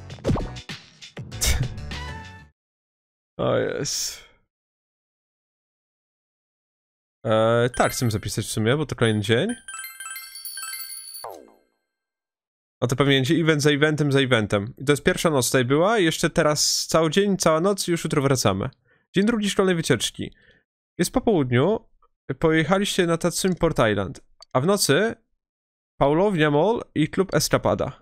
O jest. Eee, tak, chcę zapisać w sumie, bo to kolejny dzień. A to pewnie będzie event za eventem za eventem. I to jest pierwsza noc tutaj była i jeszcze teraz cały dzień, cała noc i już jutro wracamy. Dzień drugi szkolnej wycieczki. Jest po południu. Pojechaliście na Tatsumi Port Island. A w nocy Paulownia Mall i klub Escapada.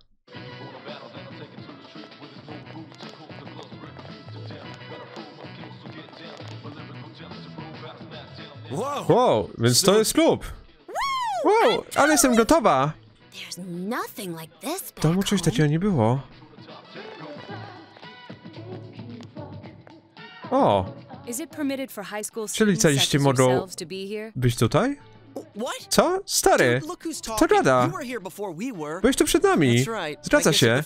Wow, więc to jest klub. Wow, ale jestem gotowa. W domu czegoś takiego nie było. O! Czy licealiści mogą być tutaj? Co? Stary! To gada! Byłeś tu przed nami! Zgadza się!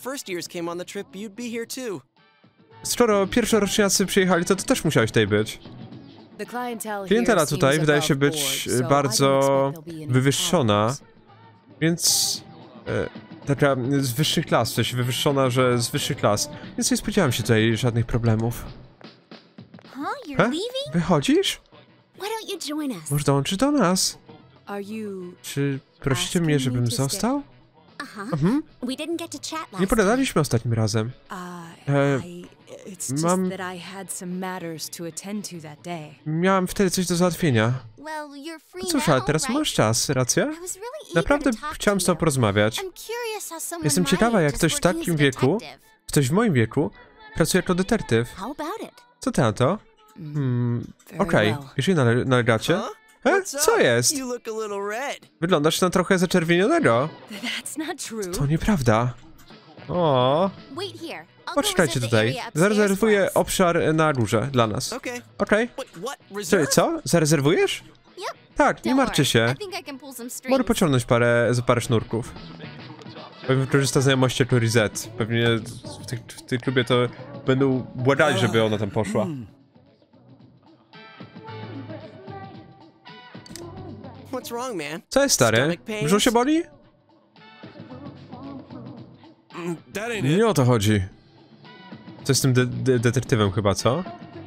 Skoro pierwszoroczniacy przyjechali, to ty też musiałeś tutaj być. Klientela tutaj wydaje się być bardzo wywyższona, więc e, taka z wyższych klas, w sensie wywyższona, że z wyższych klas, więc nie spodziewałem się tutaj żadnych problemów. He? Wychodzisz? Może dołączyć do nas? Czy prosicie mnie, żebym został? Mhm. Nie pogadaliśmy ostatnim razem. E, mam... Miałam wtedy coś do załatwienia. No cóż, ale teraz masz czas, racja? Naprawdę chciałam z tobą porozmawiać. Jestem ciekawa, jak ktoś w takim wieku, ktoś w moim wieku, pracuje jako detektyw. Co ty na to? Hmm, okej, okay. Jeżeli nale nalegacie. E? Co jest? Wyglądasz na trochę zaczerwienionego. To nieprawda. O. Poczekajcie tutaj. Zarezerwuję obszar na górze dla nas. Okej. Okay. Czyli co? Zarezerwujesz? Tak, nie martwcie się. Mogę pociągnąć parę, za parę sznurków. Pewnie wykorzysta znajomości Tori Z. Pewnie w tej, w tej klubie to będą błagali, żeby ona tam poszła. What's wrong, man? Co jest, stary? Brzuch się boli? That ain't it. Nie o to chodzi. Co z tym de de detektywem chyba, co?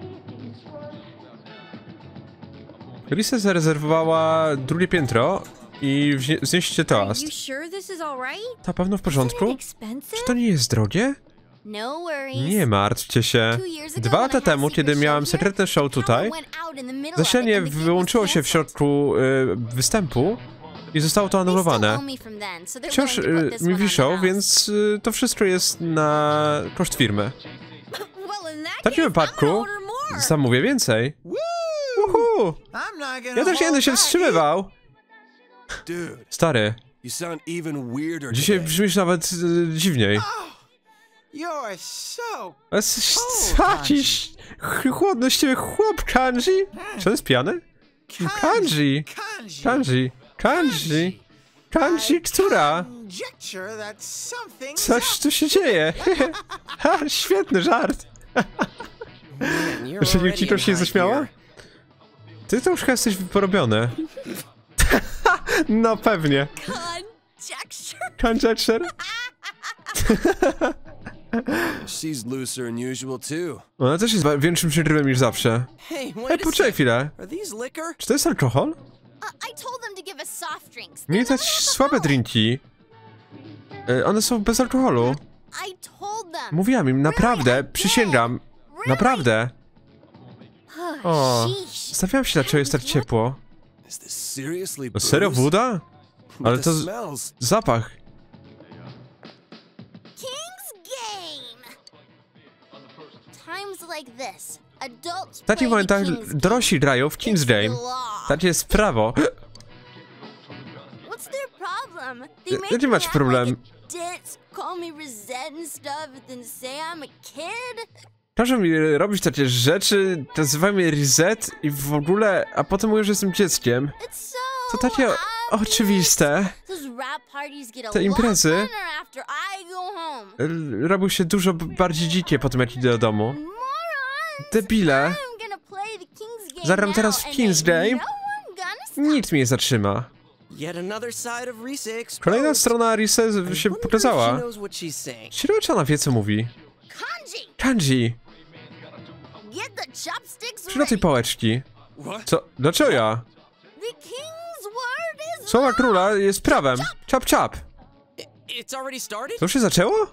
Lisa zarezerwowała drugie piętro i znieście toast. You sure this is all right? Na pewno w porządku? Expensive? Czy to nie jest drogie? No worries. Nie martwcie się. Dwa lata temu, kiedy miałem sekretne show tutaj, zasilanie wyłączyło się w środku y, występu i zostało to anulowane. Wciąż y, mi wiszą, więc y, to wszystko jest na koszt firmy. W takim wypadku zamówię więcej. Uhu! Ja też nie będę się wstrzymywał. Stary, dzisiaj brzmisz nawet y, dziwniej. Jesteś jakiś chłodny z ciebie chłop, Kanji? Czy on jest pijany? Kanji! Kanji! Kanji! Kanji, która? Coś tu się dzieje. Ha, świetny żart. Czy Yukiko się zaśmiała? Ty to już chyba jesteś porobiony. No pewnie. Conjecture? She's looser than usual too. Ona też jest większym przerywem niż zawsze. Hey, Ej, wait a poczekaj sec. chwilę. Are these liquor? Czy to jest alkohol? Uh, I told them to give us soft drinks. Nie dać słabe drinki. E, one są bez alkoholu. I told them. Mówiłam im, naprawdę, przysięgam. Naprawdę. O, zastanawiam się, dlaczego jest tak ciepło. Is this seriously No serio, booze? woda? Ale The to smells. zapach. King's Game. Times like this. Adults W takich play the momentach King's Game. dorośli grają w King's It's Game. the law. Tak jest prawo. What's their problem? They make Jaki me masz act problem? like a ditz, call me Rosette and stuff, and then say I'm a kid. Każą mi robić takie rzeczy, nazywają mnie Reset i w ogóle, a potem mówią, że jestem dzieckiem. It's so To takie o- obvious. oczywiste. Those rap parties get a Te lot imprezy funner after I go home. l- robią się dużo b- bardziej dzikie po tym, jak idę do domu. Morons! Debile. I'm gonna play the King's Game Zagram now, teraz w and King's ain't Game. no one gonna stop. Nikt mnie nie zatrzyma. Yet another side of Risa exposed. Kolejna strona Rise I się wonder if pokazała. she knows what she's saying. Ciekawe, czy ona wie, co mówi. Kanji, Kanji, get the chopsticks przy do tej ready. pałeczki. What? Co? Dlaczego ja? The King's word is Słowa law. króla jest prawem. Czap, czap. I- It's already started? To już się zaczęło?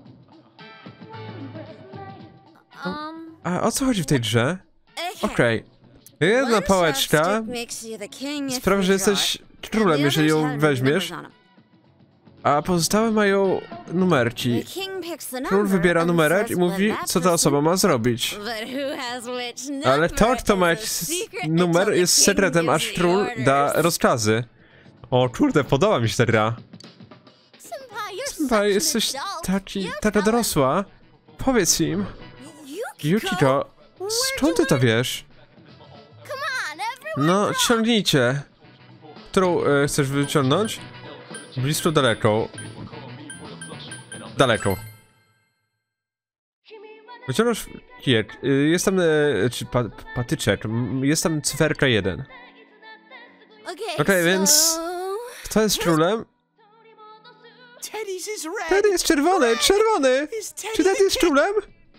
Um, A o co chodzi w tej grze? okay. Okej. Jedna One pałeczka chopstick makes you the king if sprawia, you że draw jesteś it, królem, and the jeżeli others ją have weźmiesz, numbers on 'em. a pozostałe mają The numerki. king picks the Król number wybiera and numerek says i mówi, what that co ta osoba ma zrobić. But who has which number Ale to, kto ma is a jakiś secret numer, until the jest king sekretem, gives aż the król da orders. rozkazy. O kurde, podoba mi się ta gra. Senpai, you're Chyba such an jesteś adult. taki, You taka tell him. dorosła. Powiedz im. Yukiko, skąd ty to wiesz? Come on, everyone. No, ciągnijcie. Którą e, chcesz wyciągnąć? Blisko, daleko. Daleko. Wyciągasz kijek. Y, Jest tam, e, czy pa, patyczek. M, Jest tam cyferka jeden. Okay, Okej, więc- so... Kto jest królem? Teddy's is red. Teddy jest czerwony, czerwony! Is Teddy Czy Teddy jest królem?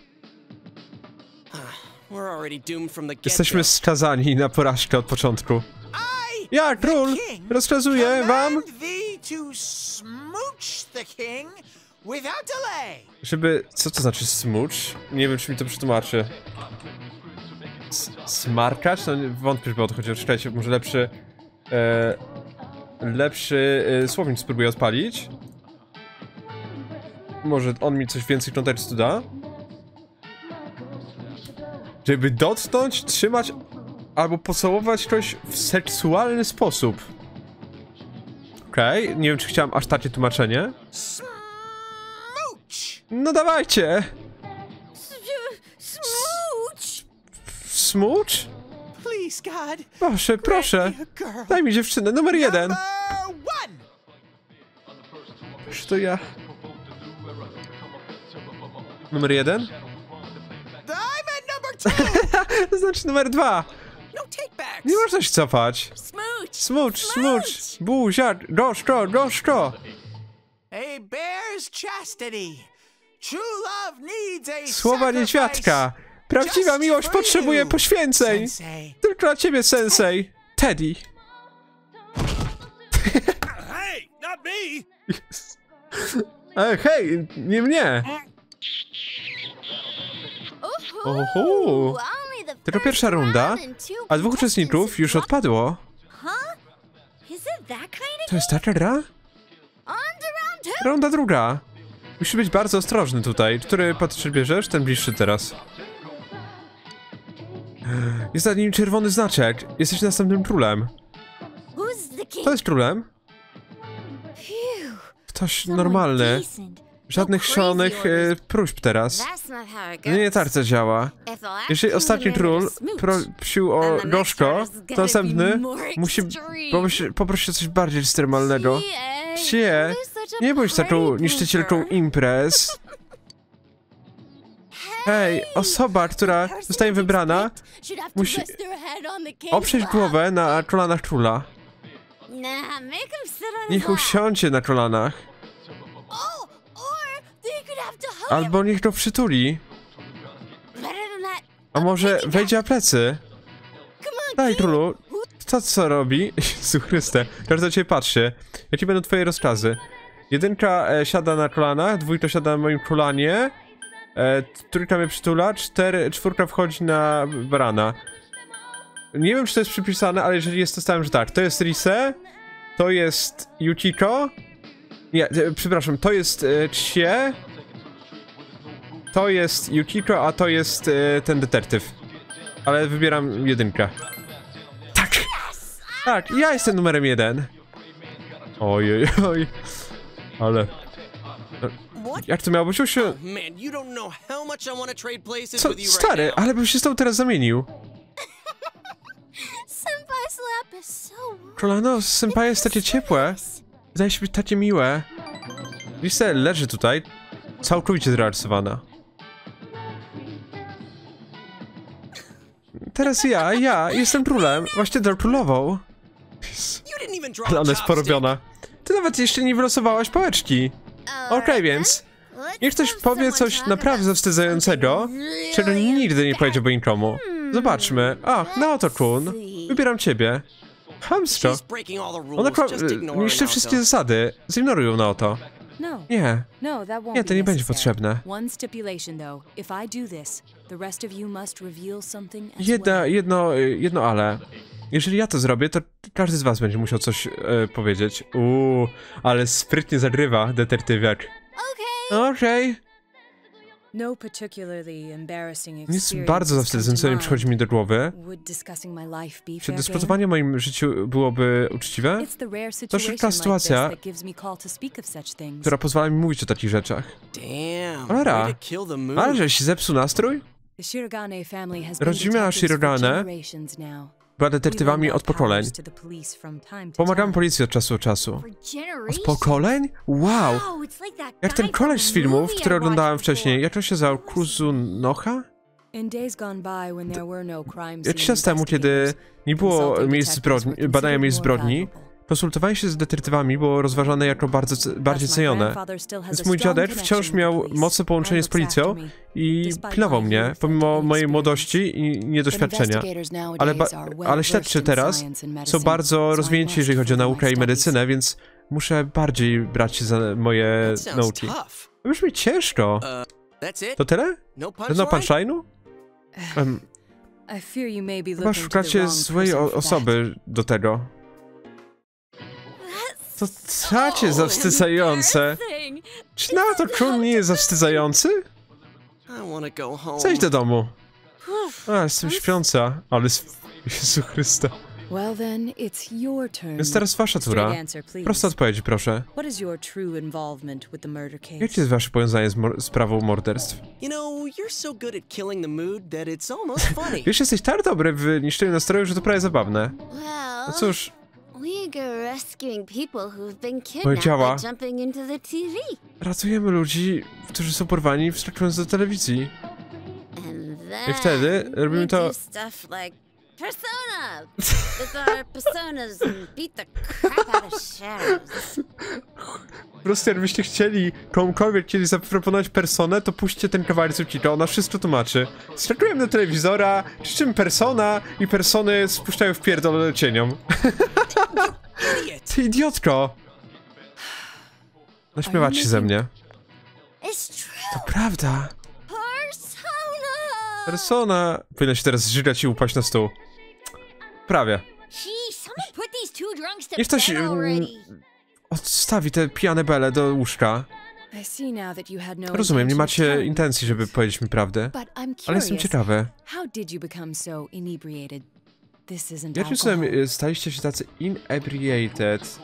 We're already doomed from the get-go. Jesteśmy skazani na porażkę od początku. Ja, król, rozkazuję wam, Command thee to smooch the king without delay. żeby... Co to znaczy smooch? Nie wiem, czy mi to przetłumaczy. S smarkacz? No nie- wątpię, żeby o to chodziło. Czekajcie, może lepszy... E, lepszy e, słownik spróbuję odpalić. Może on mi coś więcej kontekstu da. Żeby dotknąć, trzymać albo pocałować kogoś w seksualny sposób. Okej, okay. Nie wiem, czy chciałem aż takie tłumaczenie. Smooch. No dawajcie! Smooch! Smooch? Please, God. Proszę, proszę. grant me a girl. Daj mi dziewczynę, numer jeden. Number one. Czy to ja? Numer jeden? I'm at number two. To znaczy numer dwa. No takebacks. Nie można się cofać. Smooch! Smucz, smucz, buzia, doszczo, doszczo. A bear's chastity. True love needs a Słowa niedźwiadka. Prawdziwa Just miłość for potrzebuje you, poświęceń. Sensei. Tylko dla ciebie, sensei. Teddy. Hey, not me! E, hej, nie mnie. Oho. Tylko pierwsza runda, a dwóch uczestników już odpadło. To jest ta gra? Runda druga. Musisz być bardzo ostrożny tutaj. Który patrz bierzesz? Ten bliższy teraz. Jest na nim czerwony znaczek. Jesteś następnym królem. Kto jest królem? Ktoś normalny. Żadnych szalonych e, próśb teraz. Nie, nie tak to działa. Jeżeli ostatni król prosił o gorzko, to następny musi poprosić, poprosić o coś bardziej ekstremalnego. Cie, nie bądź taką niszczycielką imprez. Hej, osoba, która zostaje wybrana, musi oprzeć głowę na kolanach króla. Niech usiądzie na kolanach. Albo niech go przytuli. A może wejdzie na plecy? Daj, królu. Co co robi? Jezu Chryste, teraz do ciebie patrzę. Jakie będą twoje rozkazy? Jedynka e, siada na kolanach, dwójka siada na moim kolanie, e, trójka mnie przytula, cztery, czwórka wchodzi na barana. Nie wiem, czy to jest przypisane, ale jeżeli jest, to stałem, że tak. To jest Rise, to jest Yukiko. Nie, e, przepraszam, to jest e, Chie. To jest Yukiko, a to jest e, ten detektyw. Ale wybieram jedynkę. Tak! Tak, ja jestem numerem jeden. Oj, oj, oj. Ale... Jak to miało być? Się... Co? Stary, ale bym się z tobą teraz zamienił. Kolano, senpai jest takie ciepłe. Wydaje się być takie miłe. Lisa leży tutaj, całkowicie zrealizowana. Teraz ja, ja jestem królem. Właśnie tą królową. Ale ona jest porobiona. Ty nawet jeszcze nie wylosowałaś pałeczki. Okej, okay, więc... Niech ktoś powie coś naprawdę zawstydzającego, czego nigdy nie powiedziałby nikomu. Zobaczmy. Ach, no to Kun. Wybieram ciebie. Hamstro. Ona niszczy wszystkie zasady. Zignoruj ją na oto. Nie. Nie, to nie będzie potrzebne. Jedna, jedno, jedno ale. Jeżeli ja to zrobię, to każdy z was będzie musiał coś e, powiedzieć. Uuu, ale sprytnie zagrywa detektywiak. Okej. Nic bardzo zawstydzającego nie przychodzi mi do głowy. Czy dyskutowanie o moim życiu byłoby uczciwe? To szybka sytuacja, która pozwala mi mówić o takich rzeczach. Cholera, ale żeś zepsuł nastrój? Rodzina Shirogane była detektywami od pokoleń. Pomagamy policji od czasu do czasu. Od pokoleń? Wow! Jak ten koleś z filmów, które oglądałem wcześniej. Jak to się nazywał? Kuzunoha? Jakiś czas temu, kiedy nie było miejsc zbrodni, badania miejsc zbrodni, konsultowanie się z detektywami było rozważane jako bardzo, bardziej cenione. Więc mój dziadek wciąż miał mocne połączenie z policją i pilnował mnie, pomimo mojej młodości i niedoświadczenia. Ale, ale śledczy teraz są bardzo rozwinięci, jeżeli chodzi o naukę i medycynę, więc muszę bardziej brać się za moje nauki. To brzmi ciężko. To tyle? No punchline'u? Um, chyba szukacie złej osoby do tego. To tracie zawstydzające. Czy na to Kun nie jest zawstydzający? Zejdź do domu. A, jestem śpiąca. Ale... Jezu Chryste. Więc teraz wasza tura. Prosta odpowiedź, proszę. Jakie jest wasze powiązanie z sprawą morderstw? Wiesz, jesteś tak dobry w niszczeniu nastroju, że to prawie zabawne. No cóż... We are rescuing people who've been Powiedziała. kidnapped by jumping into the T V. Ratujemy ludzi, którzy są porwani wskakując do telewizji. And I then wtedy robimy we to... do stuff like Persona! With our personas and beat the crap out of shadows. Po prostu jakbyście chcieli komukolwiek kiedyś zaproponować personę, to puśćcie ten kawałek z Ukito, ona wszystko tłumaczy. Skakujemy do telewizora, przy czym persona i persony spuszczają w pierdol cieniom. Ty idiotko! Naśmiewać się ze mnie. It's true! To prawda. Persona! Persona powinna się teraz żygać i upaść na stół. Prawie. Niech ktoś mm, odstawi te pijane bele do łóżka. Rozumiem, nie macie intencji, żeby powiedzieć mi prawdę, ale jestem ciekawy. Jakim cudem staliście się tacy inebriated?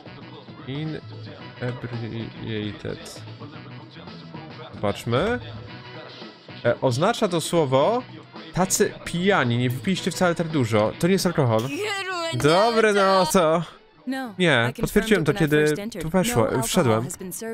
Inebriated. Zobaczmy. E, oznacza to słowo tacy pijani, nie wypiliście wcale tak dużo. To nie jest alkohol. Dobre, no to... Nie, potwierdziłem to, kiedy tu weszło, wszedłem.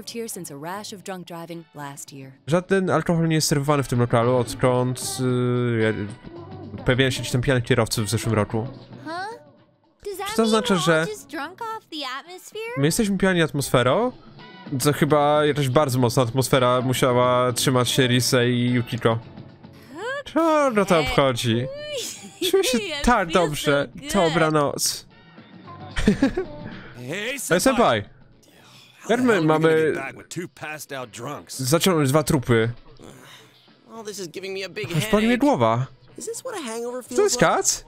Żaden alkohol nie jest serwowany w tym lokalu, odkąd yy, pojawiają się ci tam pijane kierowcy w zeszłym roku. Czy to oznacza, że my jesteśmy pijani atmosferą? To chyba jakaś bardzo mocna atmosfera musiała trzymać się Risa i Yukiko. Czego to obchodzi? Czuję się tak dobrze. Dobranoc. Hej, senpai! Jak my mamy zaciągnąć dwa trupy? Aż boli mnie głowa. To jest kac?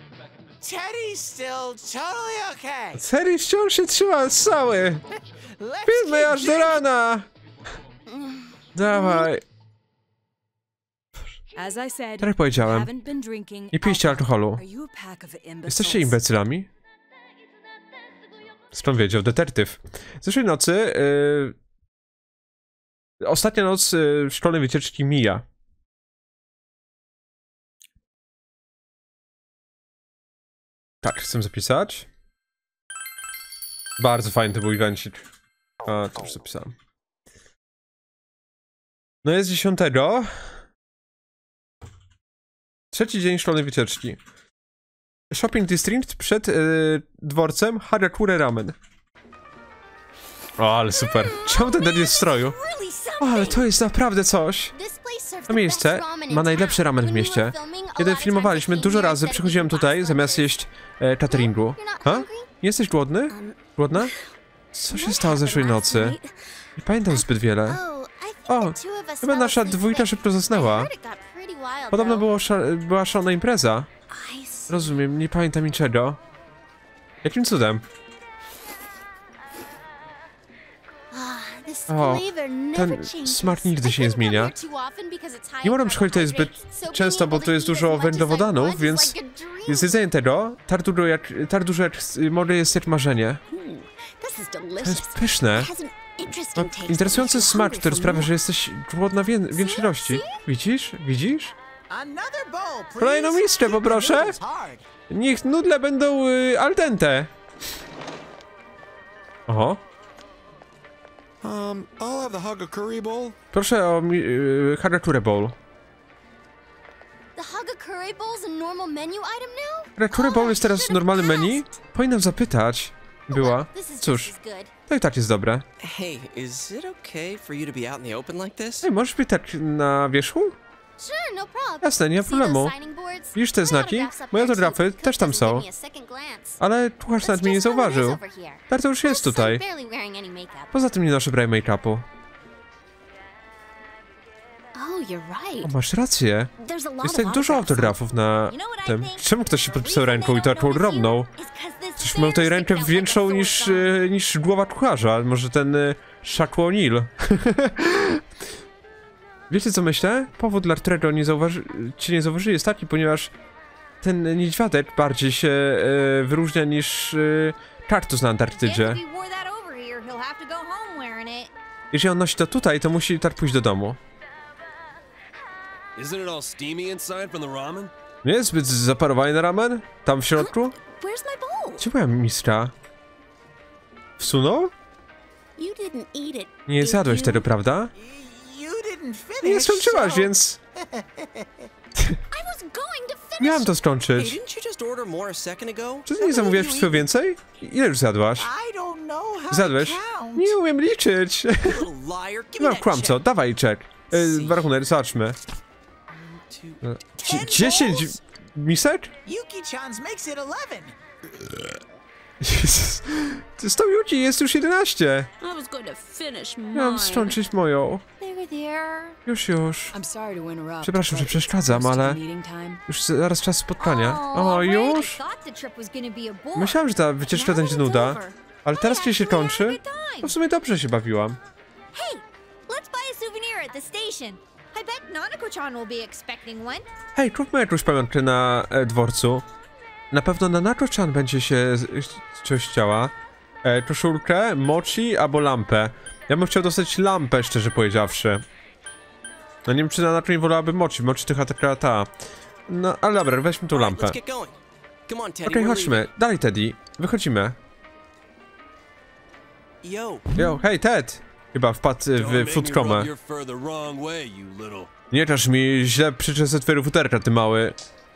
Teddy wciąż się trzyma cały. Pijmy aż do rana. Dawaj. Tak jak powiedziałem, nie pijcie alkoholu. Jesteście imbecylami? Skąd wiedział? Detektyw. Zeszłej nocy... Yy, ostatnia noc yy, szkolnej wycieczki mija. Tak, chcę zapisać. Bardzo fajny to był evencik. A, to już zapisałem. No jest dziesiątego. Trzeci dzień szkolnej wycieczki. Shopping District przed yy, dworcem Hagakure Ramen. O, ale super. Czemu ten jest w stroju? O, ale to jest naprawdę coś. To miejsce ma najlepszy ramen w mieście. Kiedy filmowaliśmy, dużo razy przychodziłem tutaj, zamiast jeść e, cateringu. Ha? Nie jesteś głodny? Głodna? Co się stało zeszłej nocy? Nie pamiętam zbyt wiele. O, chyba nasza dwójka szybko zasnęła. Podobno było sza była szalona impreza. Rozumiem, nie pamiętam niczego. Jakim cudem? O, ten smak nigdy się nie zmienia. Nie mogę przychodzić tutaj zbyt często, bo tu jest dużo węglowodanów, więc jest jedzenie tego tak dużo jak, tak dużo jak mogę jest jak marzenie. To jest pyszne. Ma interesujący smak, który sprawia, że jesteś głodna w większej ilości. Widzisz? Widzisz? Kolejną miskę poproszę. Niech nudle będą y, al dente. Oho. Um, I'll have the Hagakure bowl. Proszę o y, Hagakure bowl. The Hagakure bowl's a normal menu item now? Hagakure bowl jest teraz w normalnym menu? Powinnam zapytać. Była. Cóż, to i tak jest dobre. Hey, is it okay for you to be out in the open like this? Ej, możesz być tak na wierzchu? Jasne, nie ma problemu. Widzisz te znaki? Moje autografy też tam są. Ale kucharz nawet mnie nie zauważył. Bardzo już jest tutaj. Poza tym nie noszę prawie make-upu. O, masz rację. Jest tutaj dużo autografów na tym. Czemu ktoś się podpisał ręką i to taką ogromną? Ktoś miał tutaj rękę większą niż, niż głowa kucharza. Może ten Shaquille O'Neal. Wiecie co myślę? Powód, dla którego nie zauważy... cię nie zauważyli jest taki, ponieważ ten niedźwiadek bardziej się e, wyróżnia niż e, kaktus na Antarktydzie. Jeżeli on nosi to tutaj, to musi tak pójść do domu. Nie jest zbyt zaparowany na ramen? Tam w środku? Gdzie moja miska? wsunął? Nie zjadłeś tego, prawda? Nie skończyłaś, więc... Miałam to skończyć. Czy ty nie zamówiłaś wszystko więcej? Ile już zjadłaś? Zjadłeś? Nie umiem liczyć. No, kłamco, dawaj czek. Yy, rachunek, zobaczmy. Dziesięć misek? Jezus. Z tą Yuki jest już jedenaście. Miałam skończyć moją. Już, już. Przepraszam, że przeszkadzam, ale już zaraz czas spotkania. O, już? Myślałam, że ta wycieczka będzie nuda, ale teraz, kiedy się kończy, to w sumie dobrze się bawiłam. Hej, kupmy jakąś pamiątkę na e, dworcu. Na pewno na Nako-chan będzie się coś chciała. E, koszulkę, mochi albo lampę. Ja bym chciał dostać lampę, szczerze powiedziawszy. No nie wiem, czy na Nako nie wolałaby mochi. Mochi to chyba taka ta... No, ale dobra, weźmy tą lampę. Okej, okay, chodźmy. Dalej, Teddy. Wychodzimy. Yo, hej, Ted! Chyba wpadł w foodcomę. Nie każ mi źle przyczesać twojego futerka, ty mały.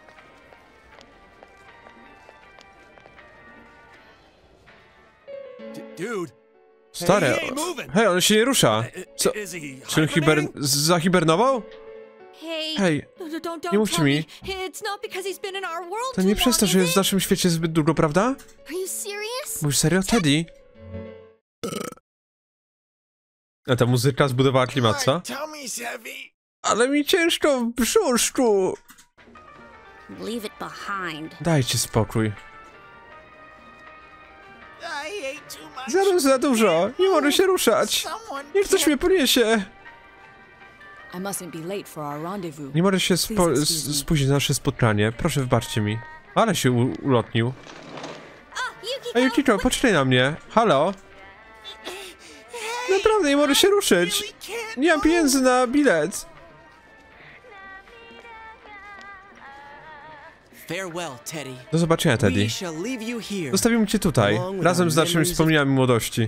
Stary, hej, on się nie rusza. Co? Czy on hiber... zahibernował? Hej, nie mówcie mi. To nie przez to, że jest w naszym świecie zbyt długo, prawda? Mówisz serio? Teddy? A ta muzyka zbudowała klimat, co? Ale mi ciężko w brzuszku. Dajcie spokój. Zjadłem za dużo. Nie mogę się ruszać. Niech ktoś mnie poniesie. Nie mogę się spo spóźnić na nasze spotkanie. Proszę, wybaczcie mi. Ale się ulotnił. Ej, Yukiko, poczekaj na mnie. Halo? Naprawdę nie mogę się ruszyć. Nie mam pieniędzy na bilet. Do zobaczenia, Teddy. Zostawimy cię tutaj, razem z naszymi wspomnieniami młodości.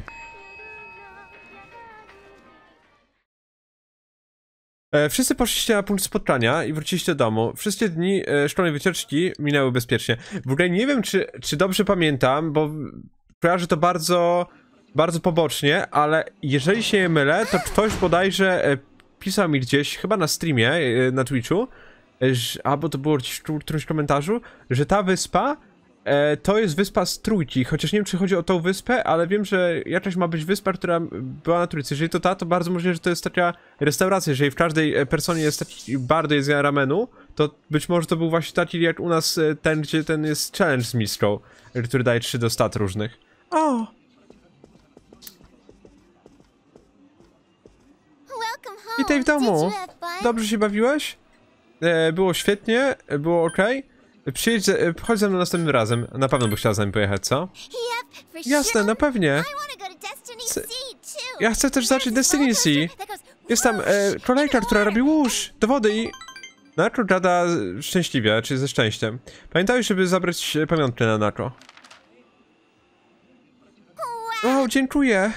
E, wszyscy poszliście na punkt spotkania i wróciliście do domu. Wszystkie dni e, szkolnej wycieczki minęły bezpiecznie. W ogóle nie wiem, czy, czy dobrze pamiętam, bo kojarzę to bardzo, bardzo pobocznie, ale jeżeli się nie mylę, to ktoś bodajże e, pisał mi gdzieś, chyba na streamie, e, na Twitchu, e, albo to było gdzieś w którymś komentarzu, że ta wyspa e, to jest wyspa z Trójki, chociaż nie wiem, czy chodzi o tą wyspę, ale wiem, że jakaś ma być wyspa, która była na Trójce. Jeżeli to ta, to bardzo możliwe, że to jest taka restauracja. Jeżeli w każdej personie jest taki bar do jedzenia ramenu, to być może to był właśnie taki jak u nas ten, gdzie ten jest challenge z mistrzą, który daje trzy do stat różnych. O! Witaj w domu! Dobrze się bawiłeś? E, było świetnie, było ok. Przyjedź, chodź ze mną następnym razem. Na pewno byś chciała z nami pojechać, co? Jasne, na pewnie. Ja chcę też zacząć Destiny Sea. Jest tam e, kolejka, która robi łóż do wody i... Nako gada szczęśliwie, czy ze szczęściem. Pamiętaj, żeby zabrać pamiątkę na Nako. Wow, dziękuję.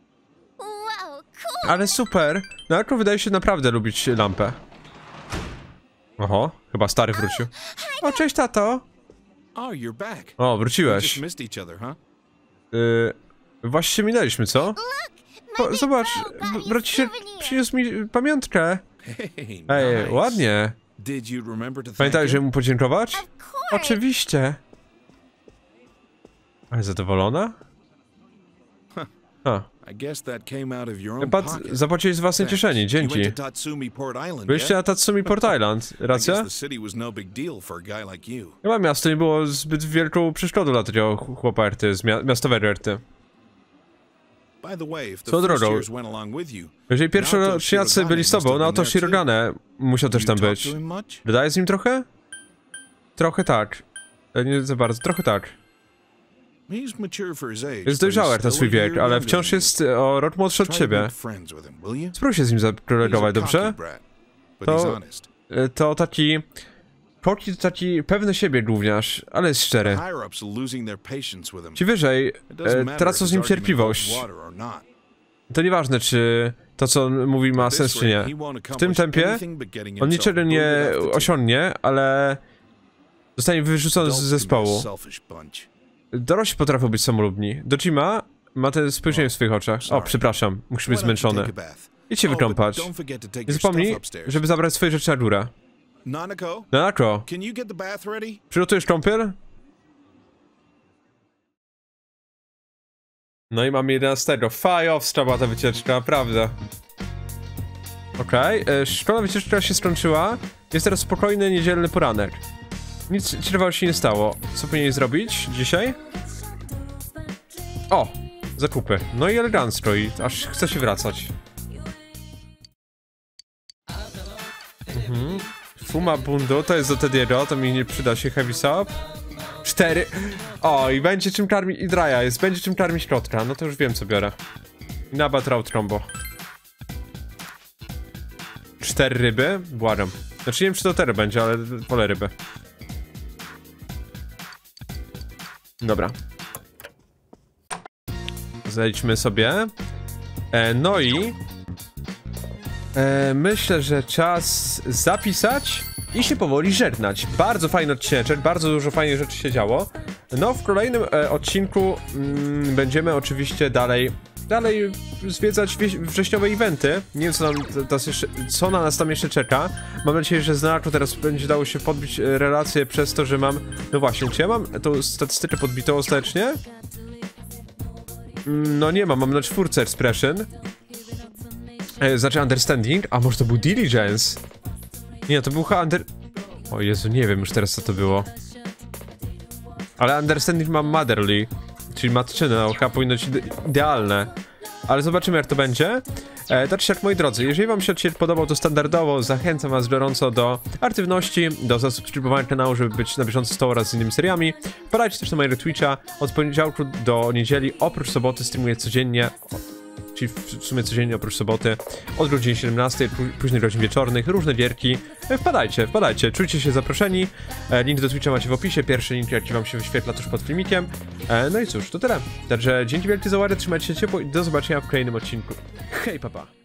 Ale super. Nako wydaje się naprawdę lubić lampę. Oho, chyba stary wrócił. O, cześć, tato. O, wróciłeś. Yy, właśnie się minęliśmy, co? O, zobacz, braciszek przyniósł mi pamiątkę. Ej, ładnie. Pamiętałeś, żeby mu podziękować? Oczywiście. Ale zadowolona? Ha. Chyba zapłaciłeś z własnej kieszeni, dzięki. Byliście na Tatsumi Port Island, racja? Chyba miasto nie było zbyt wielką przeszkodą dla takiego chłopa R T, z mia miastowego R T. Co drogą, jeżeli pierwszoroczniacy byli z tobą, no to Shirogane musiał też tam być. Wydaje z nim trochę? Trochę tak. Nie za bardzo, trochę tak. Jest dojrzały na swój wiek, ale wciąż jest o rok młodszy od ciebie. Spróbuj się z nim zakolegować, dobrze? To... To taki... Corky to taki pewny siebie gówniarz, ale jest szczery. Ci wyżej e, tracą z nim cierpliwość. To nieważne, czy to, co on mówi, ma sens, czy nie. W tym tempie on niczego nie osiągnie, ale zostanie wyrzucony z zespołu. Dorośli potrafią być samolubni. Dojima ma te spojrzenie w swoich oczach. O, przepraszam, musi być zmęczony. Idź się wykąpać. Nie zapomnij, żeby zabrać swoje rzeczy na górę. Nanako, przygotujesz kąpiel? No i mamy jedenastego. Fajowska była ta wycieczka, naprawdę. Okej, okay. Szkolna wycieczka się skończyła. Jest teraz spokojny, niedzielny poranek. Nic ciekawego się nie stało. Co powinieneś zrobić dzisiaj? O! Zakupy. No i elegancko, i aż chce się wracać. Mhm. Fuma Bundo, to jest do Tediego, to mi nie przyda się. Heavy Soap. Cztery. O, i będzie czym karmić. I Draja jest, będzie czym karmić kotka. No to już wiem, co biorę. Nabat Trout Combo. Cztery ryby? Błagam. Znaczy nie wiem, czy to tery będzie, ale wolę ryby. Dobra. Zejdźmy sobie. E, no i... E, myślę, że czas zapisać i się powoli żegnać. Bardzo fajny odcineczek, bardzo dużo fajnych rzeczy się działo. No, w kolejnym e, odcinku mm, będziemy oczywiście dalej dalej zwiedzać wrześniowe eventy. Nie wiem, co, nam, jeszcze, co na nas tam jeszcze czeka. Mam nadzieję, że z Nanako teraz będzie dało się podbić relację przez to, że mam... No właśnie, czy ja mam tą statystykę podbitą ostatecznie? No nie mam, mam na czwórce expression. E, znaczy understanding, a może to był diligence? Nie, to był chyba under... O Jezu, nie wiem już teraz, co to było. Ale understanding mam motherly, czyli matczyne, no chyba powinno być idealne. Ale zobaczymy, jak to będzie. E, tak jak, moi drodzy, jeżeli wam się odcinek podobał, to standardowo zachęcam was gorąco do aktywności, do zasubskrybowania kanału, żeby być na bieżąco z tą oraz z innymi seriami. Wpadajcie też na mojego Twitcha. Od poniedziałku do niedzieli, oprócz soboty, streamuję codziennie. Czyli w sumie codziennie oprócz soboty, od godziny siedemnastej, późnych godzin wieczornych, różne gierki. Wpadajcie, wpadajcie, czujcie się zaproszeni. Link do Twitcha macie w opisie, pierwszy link, jaki wam się wyświetla tuż pod filmikiem. No i cóż, to tyle. Także dzięki wielkie za uwagę, trzymajcie się ciepło i do zobaczenia w kolejnym odcinku. Hej, papa!